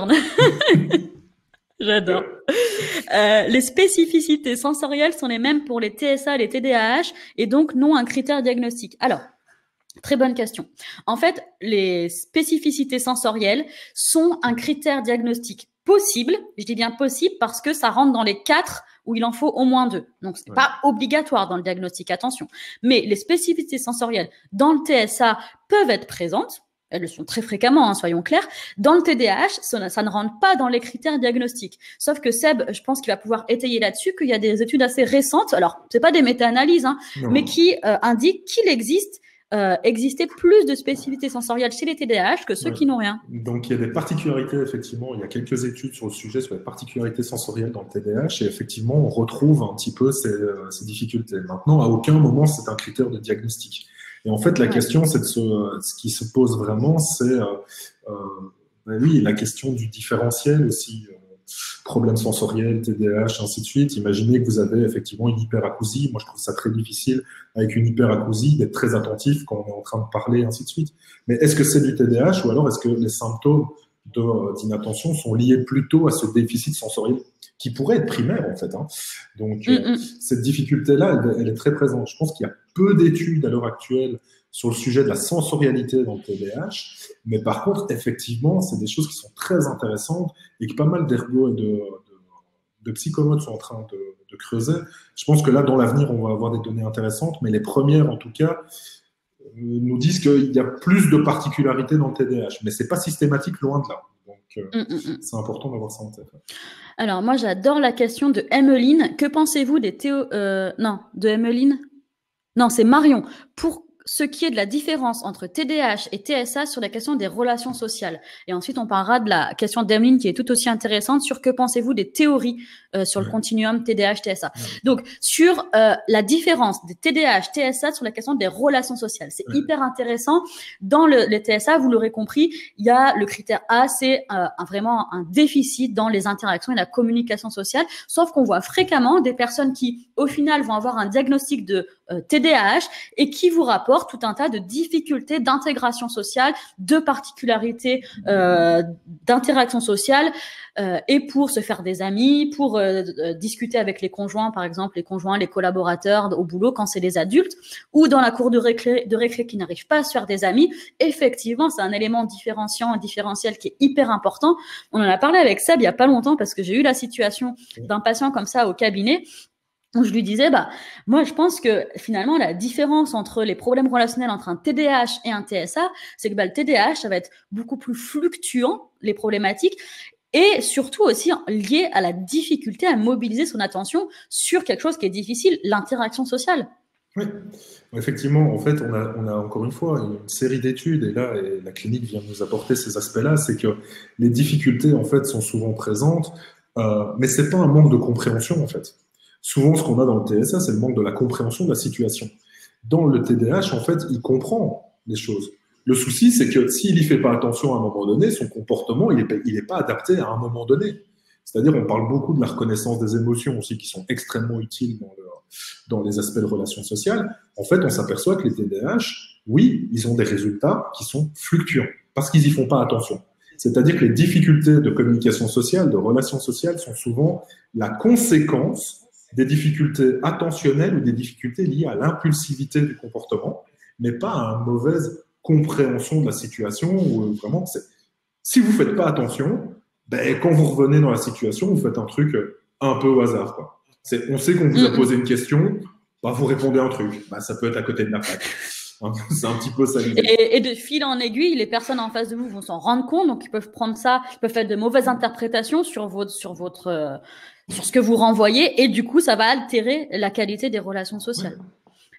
J'adore. Euh, les spécificités sensorielles sont les mêmes pour les T S A et les T D A H et donc non un critère diagnostique. Alors, très bonne question. En fait, les spécificités sensorielles sont un critère diagnostique possible. Je dis bien possible parce que ça rentre dans les quatre où il en faut au moins deux. Donc, c'est ouais. pas obligatoire dans le diagnostic, attention. Mais les spécificités sensorielles dans le T S A peuvent être présentes. Elles le sont très fréquemment, hein, soyons clairs. Dans le T D A H, ça, ça ne rentre pas dans les critères diagnostiques. Sauf que Seb, je pense qu'il va pouvoir étayer là-dessus qu'il y a des études assez récentes, alors c'est pas des méta-analyses, hein, mais qui euh, indiquent qu'il existe euh, existait plus de spécificités sensorielles chez les T D A H que ceux ouais. qui n'ont rien. Donc il y a des particularités, effectivement, il y a quelques études sur le sujet, sur les particularités sensorielles dans le T D A H, et effectivement, on retrouve un petit peu ces, ces difficultés. Maintenant, à aucun moment, c'est un critère de diagnostic. Et en fait, la ouais. question, c'est de se, ce qui se pose vraiment, c'est, euh, euh, ben oui, la question du différentiel aussi, euh, problème sensoriel, T D A H, ainsi de suite. Imaginez que vous avez effectivement une hyperacousie. Moi, je trouve ça très difficile avec une hyperacousie d'être très attentif quand on est en train de parler, ainsi de suite. Mais est-ce que c'est du T D A H ou alors est-ce que les symptômes d'inattention sont liés plutôt à ce déficit sensoriel qui pourrait être primaire, en fait, hein. Donc, mm -hmm. euh, cette difficulté-là, elle, elle est très présente. Je pense qu'il y a peu d'études à l'heure actuelle sur le sujet de la sensorialité dans le T D A H, mais par contre, effectivement, c'est des choses qui sont très intéressantes et que pas mal d'ergo et de, de, de psychologues sont en train de, de creuser. Je pense que là, dans l'avenir, on va avoir des données intéressantes, mais les premières, en tout cas, nous disent qu'il y a plus de particularités dans le T D A H, mais c'est pas systématique, loin de là. Donc, euh, mm -hmm. c'est important d'avoir ça en tête. Alors, moi, j'adore la question de Emmeline. Que pensez-vous des théo... Euh, non, de Emmeline Non, c'est Marion. Pour ce qui est de la différence entre T D A H et T S A sur la question des relations sociales. Et ensuite, on parlera de la question d'Emeline qui est tout aussi intéressante sur que pensez-vous des théories euh, sur le continuum T D A H T S A. Donc, sur euh, la différence des T D A H T S A sur la question des relations sociales. C'est ouais. hyper intéressant. Dans le, les T S A, vous l'aurez compris, il y a le critère A, c'est euh, un, vraiment un déficit dans les interactions et la communication sociale. Sauf qu'on voit fréquemment des personnes qui, au final, vont avoir un diagnostic de euh, T D A H et qui vous rapportent tout un tas de difficultés d'intégration sociale, de particularités euh, d'interaction sociale, euh, et pour se faire des amis, pour euh, discuter avec les conjoints, par exemple, les conjoints, les collaborateurs au boulot quand c'est des adultes, ou dans la cour de récré, de récré qui n'arrivent pas à se faire des amis. Effectivement, c'est un élément différenciant, différentiel qui est hyper important. On en a parlé avec Seb il n'y a pas longtemps parce que j'ai eu la situation d'un patient comme ça au cabinet. Je lui disais, bah, moi, je pense que finalement, la différence entre les problèmes relationnels entre un T D A H et un T S A, c'est que bah, le T D A H, ça va être beaucoup plus fluctuant, les problématiques, et surtout aussi lié à la difficulté à mobiliser son attention sur quelque chose qui est difficile, l'interaction sociale. Oui, effectivement, en fait, on a, on a encore une fois une série d'études, et là, et la clinique vient nous apporter ces aspects-là, c'est que les difficultés, en fait, sont souvent présentes, euh, mais c'est pas un manque de compréhension, en fait. Souvent, ce qu'on a dans le T S A, c'est le manque de la compréhension de la situation. Dans le T D A H, en fait, il comprend les choses. Le souci, c'est que s'il n'y fait pas attention à un moment donné, son comportement, il n'est il est pas adapté à un moment donné. C'est-à-dire, on parle beaucoup de la reconnaissance des émotions aussi, qui sont extrêmement utiles dans, le, dans les aspects de relations sociales. En fait, on s'aperçoit que les T D A H, oui, ils ont des résultats qui sont fluctuants, parce qu'ils n'y font pas attention. C'est-à-dire que les difficultés de communication sociale, de relations sociales, sont souvent la conséquence des difficultés attentionnelles ou des difficultés liées à l'impulsivité du comportement, mais pas à une mauvaise compréhension de la situation. Où vraiment, si vous ne faites pas attention, ben, quand vous revenez dans la situation, vous faites un truc un peu au hasard, quoi. On sait qu'on vous a posé une question, ben, vous répondez un truc. Ben, ça peut être à côté de la plaque. C'est un petit peu ça. Et, et de fil en aiguille, les personnes en face de vous vont s'en rendre compte, donc ils peuvent prendre ça, ils peuvent faire de mauvaises interprétations sur votre, sur votre, euh, sur ce que vous renvoyez, et du coup, ça va altérer la qualité des relations sociales. Ouais.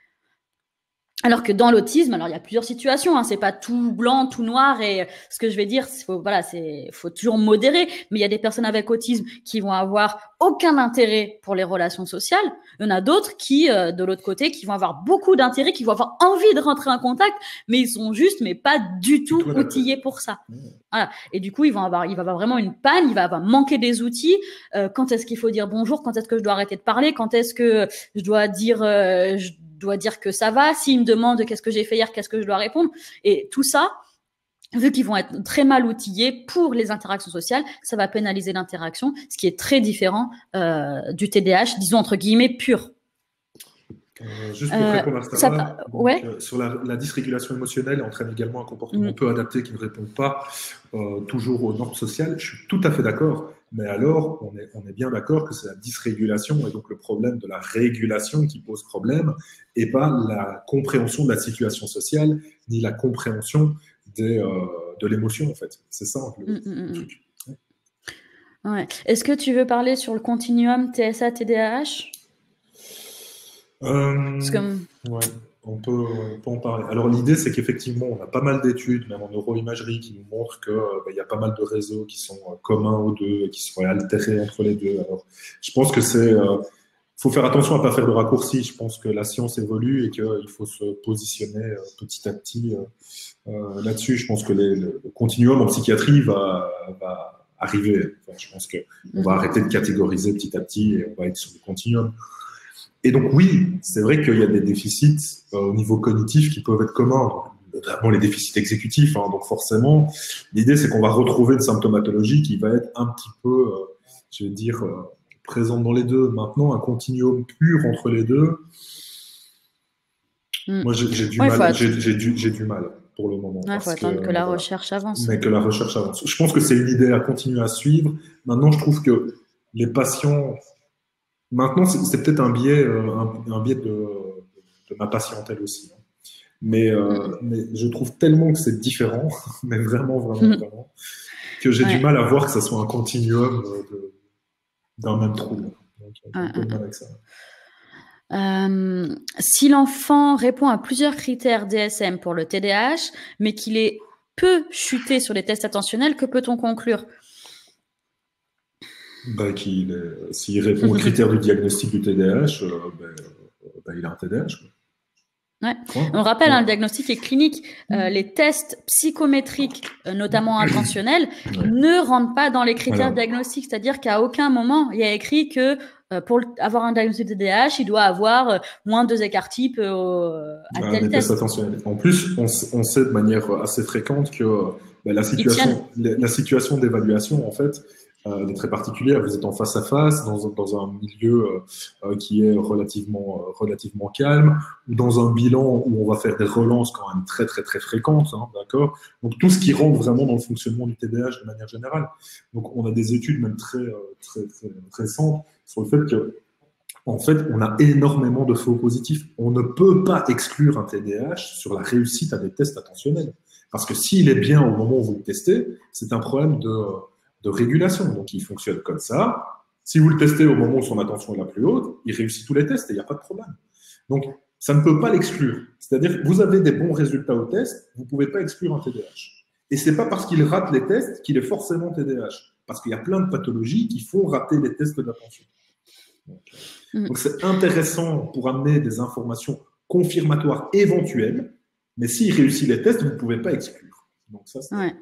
Alors que dans l'autisme, alors il y a plusieurs situations, hein, c'est pas tout blanc, tout noir, et ce que je vais dire, faut, voilà, c'est, faut toujours modérer, mais il y a des personnes avec autisme qui vont avoir aucun intérêt pour les relations sociales. Il y en a d'autres qui, euh, de l'autre côté, qui vont avoir beaucoup d'intérêt, qui vont avoir envie de rentrer en contact, mais ils sont juste, mais pas du tout outillés pour ça. Voilà. Et du coup, ils vont avoir, il va avoir vraiment une panne, il va avoir manquer des outils. Euh, quand est-ce qu'il faut dire bonjour? Quand est-ce que je dois arrêter de parler? Quand est-ce que je dois dire, euh, je, dois dire que ça va. S'ils me demandent qu'est-ce que j'ai fait hier, qu'est-ce que je dois répondre. Et tout ça, vu qu'ils vont être très mal outillés pour les interactions sociales, ça va pénaliser l'interaction, ce qui est très différent euh, du T D A H, disons entre guillemets, pur. Euh, juste pour répondre à Sarah, ça, donc, ouais. euh, sur la, la dysrégulation émotionnelle entraîne également un comportement mmh. peu adapté qui ne répond pas euh, toujours aux normes sociales. Je suis tout à fait d'accord, mais alors on est, on est bien d'accord que c'est la dysrégulation et donc le problème de la régulation qui pose problème et pas la compréhension de la situation sociale ni la compréhension des, euh, de l'émotion en fait. C'est ça le, mmh, le truc. Ouais. Ouais. Est-ce que tu veux parler sur le continuum T S A T D A H? Euh, comme... ouais, on peut, on peut en parler. Alors l'idée, c'est qu'effectivement, on a pas mal d'études, même en neuroimagerie, qui nous montrent qu'il bah, y a pas mal de réseaux qui sont euh, communs aux deux et qui sont altérés entre les deux. Alors, je pense que c'est, euh, faut faire attention à pas faire de raccourcis. Je pense que la science évolue et qu'il faut se positionner euh, petit à petit euh, euh, là-dessus. Je pense que les, le continuum en psychiatrie va, va arriver. Enfin, je pense que on va arrêter de catégoriser petit à petit et on va être sur le continuum. Et donc oui, c'est vrai qu'il y a des déficits euh, au niveau cognitif qui peuvent être communs, notamment les déficits exécutifs. Hein, donc forcément, l'idée c'est qu'on va retrouver une symptomatologie qui va être un petit peu, euh, je vais dire, euh, présente dans les deux. Maintenant, un continuum pur entre les deux, mmh. moi j'ai, j'ai du ouais, mal, j'ai, j'ai, du, j'ai du mal pour le moment. Il ouais, faut attendre que, que la voilà, recherche avance. Mais que la recherche avance. Je pense que c'est une idée à continuer à suivre. Maintenant, je trouve que les patients Maintenant, c'est, c'est peut-être un biais, euh, un, un biais de, de ma patientèle aussi. Hein. Mais, euh, mmh. mais je trouve tellement que c'est différent, mais vraiment, vraiment, mmh. vraiment, que j'ai ouais. du mal à voir que ça soit un continuum de, d'un même trouble. Donc, j'ai un peu de mal avec ça. Euh, si l'enfant répond à plusieurs critères D S M pour le T D A H, mais qu'il est peu chuté sur les tests attentionnels, que peut-on conclure ? Bah, qu'il est, s'il répond aux critères du diagnostic du T D A H, euh, bah, bah, il a un T D A H. Quoi. Ouais. On rappelle, ouais. hein, le diagnostic est clinique. Euh, les tests psychométriques, euh, notamment intentionnels, ouais. ne rentrent pas dans les critères Alors. diagnostiques. C'est-à-dire qu'à aucun moment, il y a écrit que euh, pour avoir un diagnostic de T D A H, il doit avoir euh, moins de deux écarts types euh, à ah, tel des test. Tests attentionnels. En plus, on, on sait de manière assez fréquente que bah, la, situation, la situation d'évaluation, en fait, Euh, elle est très particulière. Vous êtes en face à face, dans, dans un milieu euh, qui est relativement, euh, relativement calme, ou dans un bilan où on va faire des relances quand même très, très, très fréquentes. Hein, d'accord ? Donc, tout ce qui rentre vraiment dans le fonctionnement du T D A H de manière générale. Donc, on a des études même très, très, très, très récentes sur le fait que, en fait, on a énormément de faux positifs. On ne peut pas exclure un T D A H sur la réussite à des tests attentionnels. Parce que s'il est bien au moment où vous le testez, c'est un problème de... de régulation. Donc, il fonctionne comme ça. Si vous le testez au moment où son attention est la plus haute, il réussit tous les tests et il n'y a pas de problème. Donc, ça ne peut pas l'exclure. C'est-à-dire que vous avez des bons résultats au test, vous ne pouvez pas exclure un T D A H. Et ce n'est pas parce qu'il rate les tests qu'il est forcément T D A H. Parce qu'il y a plein de pathologies qui font rater les tests d'attention. Donc, mmh. donc, c'est intéressant pour amener des informations confirmatoires éventuelles, mais s'il réussit les tests, vous ne pouvez pas exclure. Donc, ça, c'est... Ouais.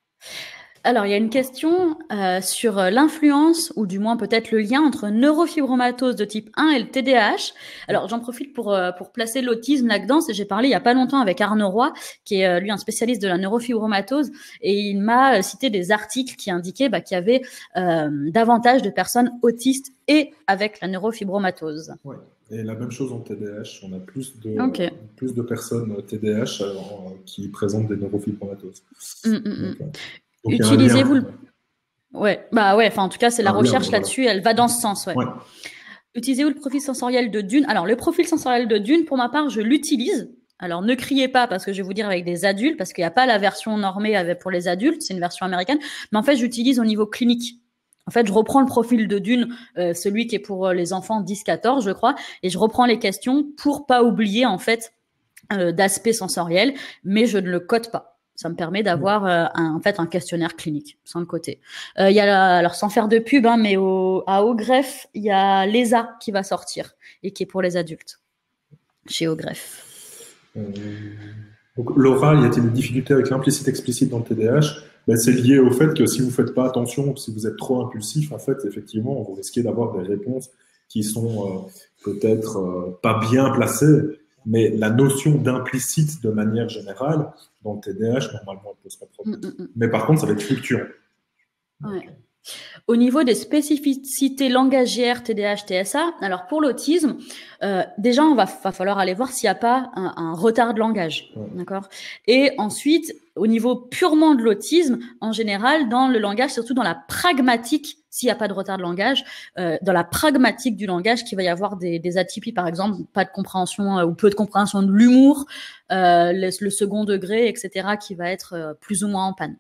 Alors, il y a une question euh, sur l'influence, ou du moins peut-être le lien entre neurofibromatose de type un et le T D A H. Alors, j'en profite pour, euh, pour placer l'autisme là-dedans. J'ai parlé il n'y a pas longtemps avec Arnaud Roy, qui est euh, lui un spécialiste de la neurofibromatose, et il m'a cité des articles qui indiquaient bah, qu'il y avait euh, davantage de personnes autistes et avec la neurofibromatose. Ouais. Et la même chose en T D A H, on a plus de, okay. euh, plus de personnes T D A H euh, qui présentent des neurofibromatoses. Mm, mm, Donc, euh, Utilisez-vous le... Ouais, bah ouais, enfin en tout cas, c'est la ah, recherche bien, là-dessus, voilà. Elle va dans ce sens, ouais. ouais. Utilisez-vous le profil sensoriel de Dune? Alors, le profil sensoriel de Dune, pour ma part, je l'utilise. Alors, ne criez pas parce que je vais vous dire avec des adultes, parce qu'il n'y a pas la version normée avec, pour les adultes, c'est une version américaine. Mais en fait, j'utilise au niveau clinique. En fait, je reprends le profil de Dune, euh, celui qui est pour les enfants dix quatorze, je crois, et je reprends les questions pour pas oublier, en fait, euh, d'aspect sensoriel, mais je ne le code pas. Ça me permet d'avoir euh, un, en fait un questionnaire clinique sans le côté. Euh, il y a la, alors sans faire de pub, hein, mais au, à Augreffe, il y a l'E S A qui va sortir et qui est pour les adultes chez Augreffe. Euh, donc l'oral, y a-t-il une difficulté avec l'implicite explicite dans le T D A H? Ben, c'est lié au fait que si vous faites pas attention, si vous êtes trop impulsif, en fait, effectivement, vous risquez d'avoir des réponses qui sont euh, peut-être euh, pas bien placées, mais la notion d'implicite de manière générale, dans le T D A H, normalement, elle ne pose pas de problème. Mm, mm, mm. Mais par contre, ça va être fluctuant. Ouais. Au niveau des spécificités langagières T D A H T S A, alors pour l'autisme, euh, déjà, on va, va falloir aller voir s'il n'y a pas un, un retard de langage. Ouais. D'accord. Et ensuite, au niveau purement de l'autisme, en général, dans le langage, surtout dans la pragmatique, s'il n'y a pas de retard de langage, euh, dans la pragmatique du langage, qu'il va y avoir des, des atypies, par exemple, pas de compréhension euh, ou peu de compréhension de l'humour, euh, le, le second degré, et cetera, qui va être euh, plus ou moins en panne.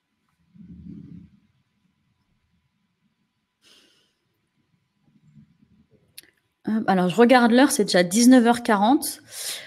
Alors, je regarde l'heure, c'est déjà dix-neuf heures quarante.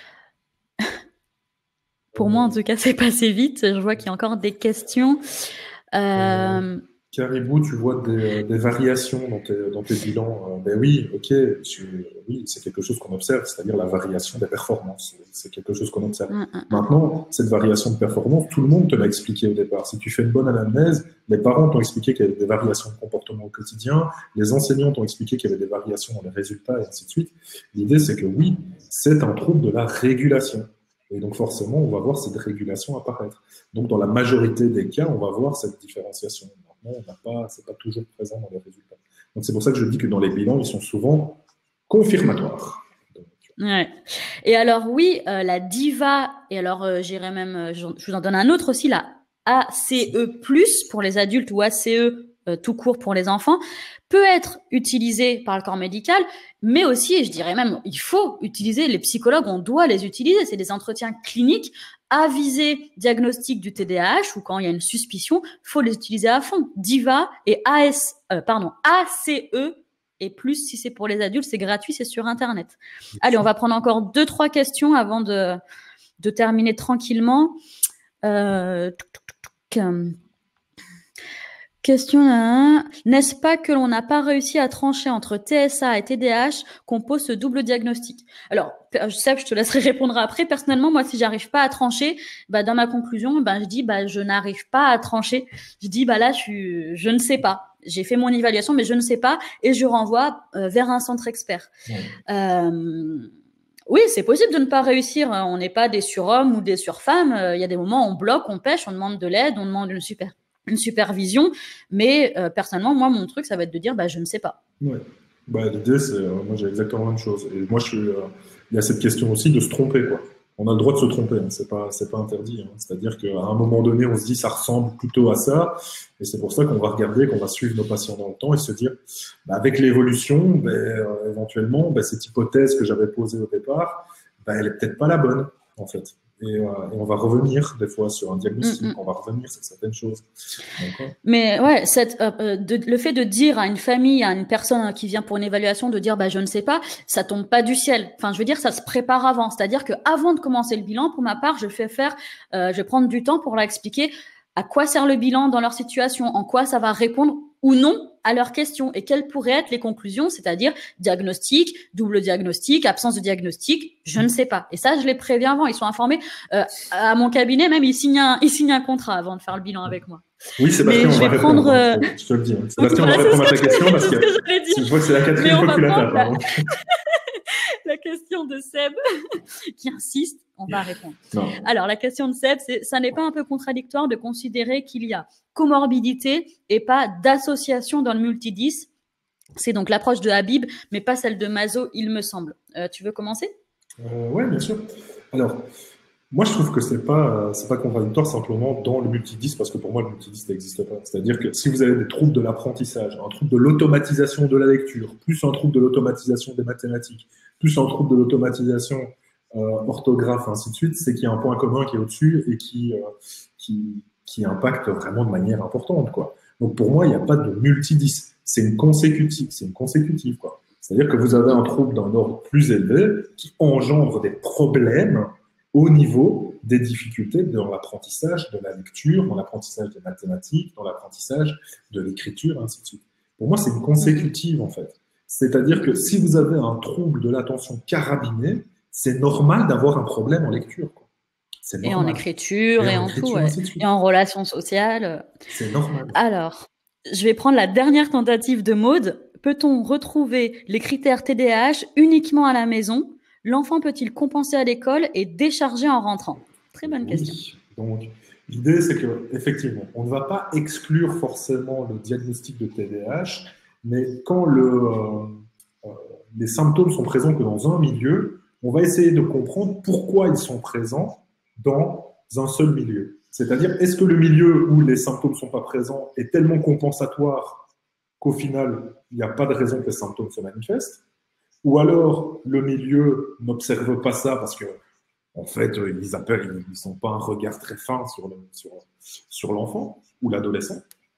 Pour moi, en tout cas, c'est passé vite. Je vois qu'il y a encore des questions. Euh... Caribou, tu vois des, des variations dans tes, dans tes bilans. Ben oui, ok, tu, oui, c'est quelque chose qu'on observe, c'est-à-dire la variation des performances. C'est quelque chose qu'on observe. Mmh, mmh. Maintenant, cette variation de performance, tout le monde te l'a expliqué au départ. Si tu fais une bonne anamnèse, les parents t'ont expliqué qu'il y avait des variations de comportement au quotidien, les enseignants t'ont expliqué qu'il y avait des variations dans les résultats, et ainsi de suite. L'idée, c'est que oui, c'est un trouble de la régulation. Et donc, forcément, on va voir cette régulation apparaître. Donc, dans la majorité des cas, on va voir cette différenciation. Maintenant, on n'a pas, c'est pas toujours présent dans les résultats. Donc, c'est pour ça que je dis que dans les bilans, ils sont souvent confirmatoires. Ouais. Et alors, oui, euh, la DIVA, et alors, euh, j'irai même, euh, je vous en donne un autre aussi, la A C E plus pour les adultes ou A C E euh, tout court pour les enfants, peut être utilisé par le corps médical, mais aussi, et je dirais même, il faut utiliser, les psychologues, on doit les utiliser, c'est des entretiens cliniques à visée diagnostic du T D A H ou quand il y a une suspicion, il faut les utiliser à fond. DIVA et A S, euh, pardon, A C E et plus, si c'est pour les adultes, c'est gratuit, c'est sur Internet. Allez, on va prendre encore deux, trois questions avant de, de terminer tranquillement. Euh, Question un. N'est-ce pas que l'on n'a pas réussi à trancher entre T S A et T D A H qu'on pose ce double diagnostic? Alors, Seb, je te laisserai répondre après. Personnellement, moi, si j'arrive pas à trancher, bah, dans ma conclusion, bah, je dis, bah, je n'arrive pas à trancher. Je dis, bah, là, je suis, je ne sais pas. J'ai fait mon évaluation, mais je ne sais pas, et je renvoie euh, vers un centre expert. Ouais. Euh, oui, c'est possible de ne pas réussir. On n'est pas des surhommes ou des surfemmes. Il y a des moments où on bloque, on pêche, on demande de l'aide, on demande une super. une supervision, mais euh, personnellement, moi, mon truc, ça va être de dire, bah, je ne sais pas. Ouais. Bah, l'idée, c'est, euh, moi, j'ai exactement la même chose. Et moi, je suis, euh, il y a cette question aussi de se tromper, quoi. On a le droit de se tromper, hein. C'est pas, c'est pas interdit. Hein. C'est-à-dire qu'à un moment donné, on se dit, ça ressemble plutôt à ça, et c'est pour ça qu'on va regarder, qu'on va suivre nos patients dans le temps et se dire, bah, avec l'évolution, bah, euh, éventuellement, bah, cette hypothèse que j'avais posée au départ, bah, elle est peut-être pas la bonne, en fait. Et, euh, et on va revenir des fois sur un diagnostic, mm -hmm. on va revenir sur certaines choses. Mais ouais, cette, euh, de, le fait de dire à une famille, à une personne qui vient pour une évaluation, de dire bah je ne sais pas, ça tombe pas du ciel. Enfin, je veux dire, ça se prépare avant. C'est-à-dire que avant de commencer le bilan, pour ma part, je fais faire, euh, je vais prendre du temps pour leur expliquer à quoi sert le bilan dans leur situation, en quoi ça va répondre ou non à leurs questions et quelles pourraient être les conclusions, c'est-à-dire diagnostic, double diagnostic, absence de diagnostic, je ne sais pas. Et ça, je les préviens avant, ils sont informés. Euh, à mon cabinet, même, ils signent, un, ils signent un contrat avant de faire le bilan avec moi. Oui, Sébastien, Mais on je va vais répondre. Prendre, euh... Je te le dis. Hein. Sébastien, on va répondre à ta question parce que, que je vois que c'est la quatrième fois que tu la tapes. Hein. La question de Seb qui insiste, on va répondre. Non. Alors, la question de Seb, c'est ça n'est pas un peu contradictoire de considérer qu'il y a comorbidité et pas d'association dans le multidis? C'est donc l'approche de Habib, mais pas celle de Mazo, il me semble. Euh, tu veux commencer? euh, Oui, bien sûr. Alors, moi, je trouve que c'est pas, c'est pas contradictoire simplement dans le multidis, parce que pour moi, le multidis n'existe pas. C'est-à-dire que si vous avez des troubles de l'apprentissage, un trouble de l'automatisation de la lecture, plus un trouble de l'automatisation des mathématiques, plus un trouble de l'automatisation euh, orthographe, ainsi de suite, c'est qu'il y a un point commun qui est au-dessus et qui, euh, qui, qui impacte vraiment de manière importante, quoi. Donc, pour moi, il n'y a pas de multidis. C'est une consécutive, c'est une consécutive, quoi. C'est-à-dire que vous avez un trouble d'un ordre plus élevé qui engendre des problèmes au niveau des difficultés dans l'apprentissage de la lecture, dans l'apprentissage des mathématiques, dans l'apprentissage de l'écriture, ainsi de suite. Pour moi, c'est une consécutive, en fait. C'est-à-dire que si vous avez un trouble de l'attention carabinée, c'est normal d'avoir un problème en lecture, quoi. Et en écriture, et, et en, en écriture, tout, ouais. Et en relations sociales. C'est normal. Alors, je vais prendre la dernière tentative de Maude, peut-on retrouver les critères T D A H uniquement à la maison? L'enfant peut-il compenser à l'école et décharger en rentrant? Très bonne question. Oui. Donc, l'idée, c'est que effectivement, on ne va pas exclure forcément le diagnostic de T D A H, mais quand le, euh, euh, les symptômes sont présents que dans un milieu, on va essayer de comprendre pourquoi ils sont présents dans un seul milieu. C'est-à-dire, est-ce que le milieu où les symptômes ne sont pas présents est tellement compensatoire qu'au final, il n'y a pas de raison que les symptômes se manifestent? Ou alors, le milieu n'observe pas ça parce que, en fait, ils appellent, ils n'ont pas un regard très fin sur, le, sur, sur l'enfant ou l'adolescent.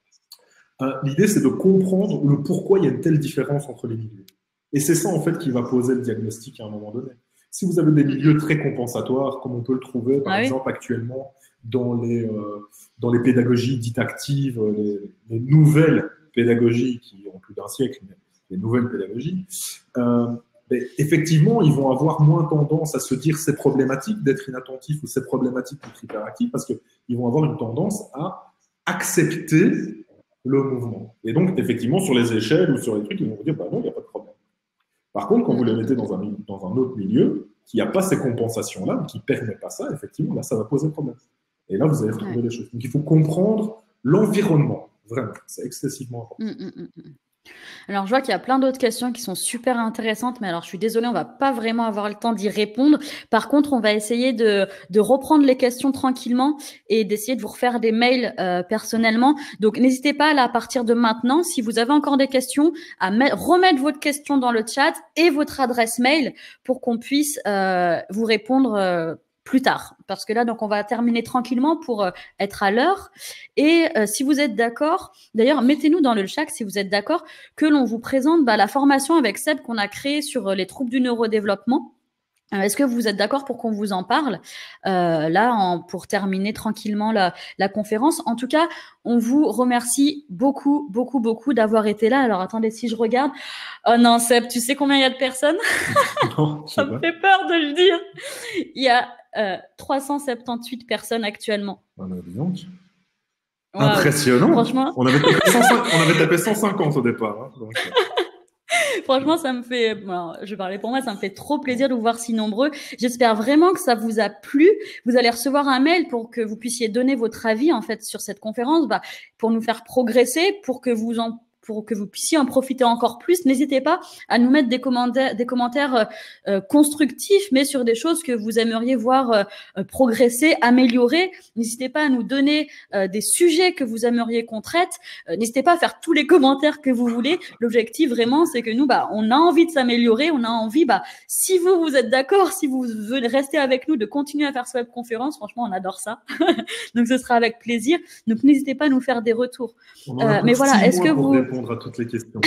Euh, l'idée, c'est de comprendre le pourquoi il y a une telle différence entre les milieux. Et c'est ça, en fait, qui va poser le diagnostic à un moment donné. Si vous avez des milieux très compensatoires, comme on peut le trouver, par ah exemple, oui. actuellement, dans les, euh, dans les pédagogies dites actives, les, les nouvelles pédagogies qui ont plus d'un siècle, mais les nouvelles pédagogies, euh, mais effectivement, ils vont avoir moins tendance à se dire c'est problématique d'être inattentif ou c'est problématique d'être hyperactif parce qu'ils vont avoir une tendance à accepter le mouvement. Et donc, effectivement, sur les échelles ou sur les trucs, ils vont vous dire bah non, il n'y a pas de problème. Par contre, quand vous les mettez dans un, dans un autre milieu, qui n'a pas ces compensations-là, qui ne permet pas ça, effectivement, là, ça va poser problème. Et là, vous allez retrouver ouais. les choses. Donc, il faut comprendre l'environnement. Vraiment, c'est excessivement important. Mmh, mmh, mmh. Alors, je vois qu'il y a plein d'autres questions qui sont super intéressantes, mais alors je suis désolée, on va pas vraiment avoir le temps d'y répondre. Par contre, on va essayer de, de reprendre les questions tranquillement et d'essayer de vous refaire des mails euh, personnellement. Donc, n'hésitez pas, là, à partir de maintenant, si vous avez encore des questions, à remettre votre question dans le chat et votre adresse mail pour qu'on puisse euh, vous répondre euh, plus tard, parce que là, donc, on va terminer tranquillement pour euh, être à l'heure. Et euh, si vous êtes d'accord, d'ailleurs, mettez-nous dans le chat si vous êtes d'accord que l'on vous présente bah, la formation avec Seb qu'on a créée sur euh, les troubles du neurodéveloppement. Euh, Est-ce que vous êtes d'accord pour qu'on vous en parle euh, là en, pour terminer tranquillement la, la conférence? En tout cas, on vous remercie beaucoup, beaucoup, beaucoup d'avoir été là. Alors, attendez, si je regarde. Oh non, Seb, tu sais combien il y a de personnes? Non, ça me fait peur de le dire. Il y a euh, trois cent soixante-dix-huit personnes actuellement. On a dis donc. Wow. Impressionnant. Franchement, on avait, tapé cent cinquante, on avait tapé cent cinquante au départ. Hein, donc. Franchement, ça me fait, alors, je parlais pour moi, ça me fait trop plaisir de vous voir si nombreux. J'espère vraiment que ça vous a plu. Vous allez recevoir un mail pour que vous puissiez donner votre avis en fait sur cette conférence, bah, pour nous faire progresser, pour que vous en pour que vous puissiez en profiter encore plus. N'hésitez pas à nous mettre des commentaires, des commentaires euh, constructifs, mais sur des choses que vous aimeriez voir euh, progresser, améliorer. N'hésitez pas à nous donner euh, des sujets que vous aimeriez qu'on traite. Euh, N'hésitez pas à faire tous les commentaires que vous voulez. L'objectif vraiment, c'est que nous, bah, on a envie de s'améliorer, on a envie, bah, si vous, vous êtes d'accord, si vous venez rester avec nous, de continuer à faire cette webconférence, franchement, on adore ça. Donc, ce sera avec plaisir. Donc, n'hésitez pas à nous faire des retours. Euh, mais voilà, est-ce que vous... à toutes les questions.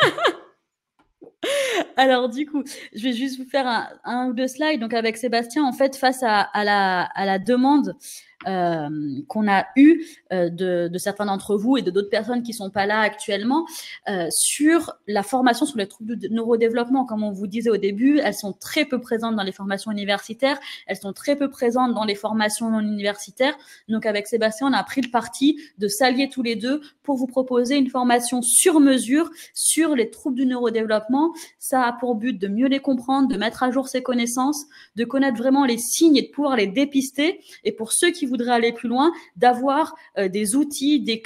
Alors, du coup, je vais juste vous faire un, un ou deux slides. Donc, avec Sébastien, en fait, face à, à, la, à la demande euh, qu'on a eue euh, de, de certains d'entre vous et de d'autres personnes qui sont pas là actuellement euh, sur la formation sur les troubles de neurodéveloppement. Comme on vous disait au début, elles sont très peu présentes dans les formations universitaires. Elles sont très peu présentes dans les formations non universitaires. Donc, avec Sébastien, on a pris le parti de s'allier tous les deux pour vous proposer une formation sur mesure sur les troubles du neurodéveloppement. Ça a pour but de mieux les comprendre, de mettre à jour ses connaissances, de connaître vraiment les signes et de pouvoir les dépister. Et pour ceux qui voudraient aller plus loin, d'avoir euh, des outils, des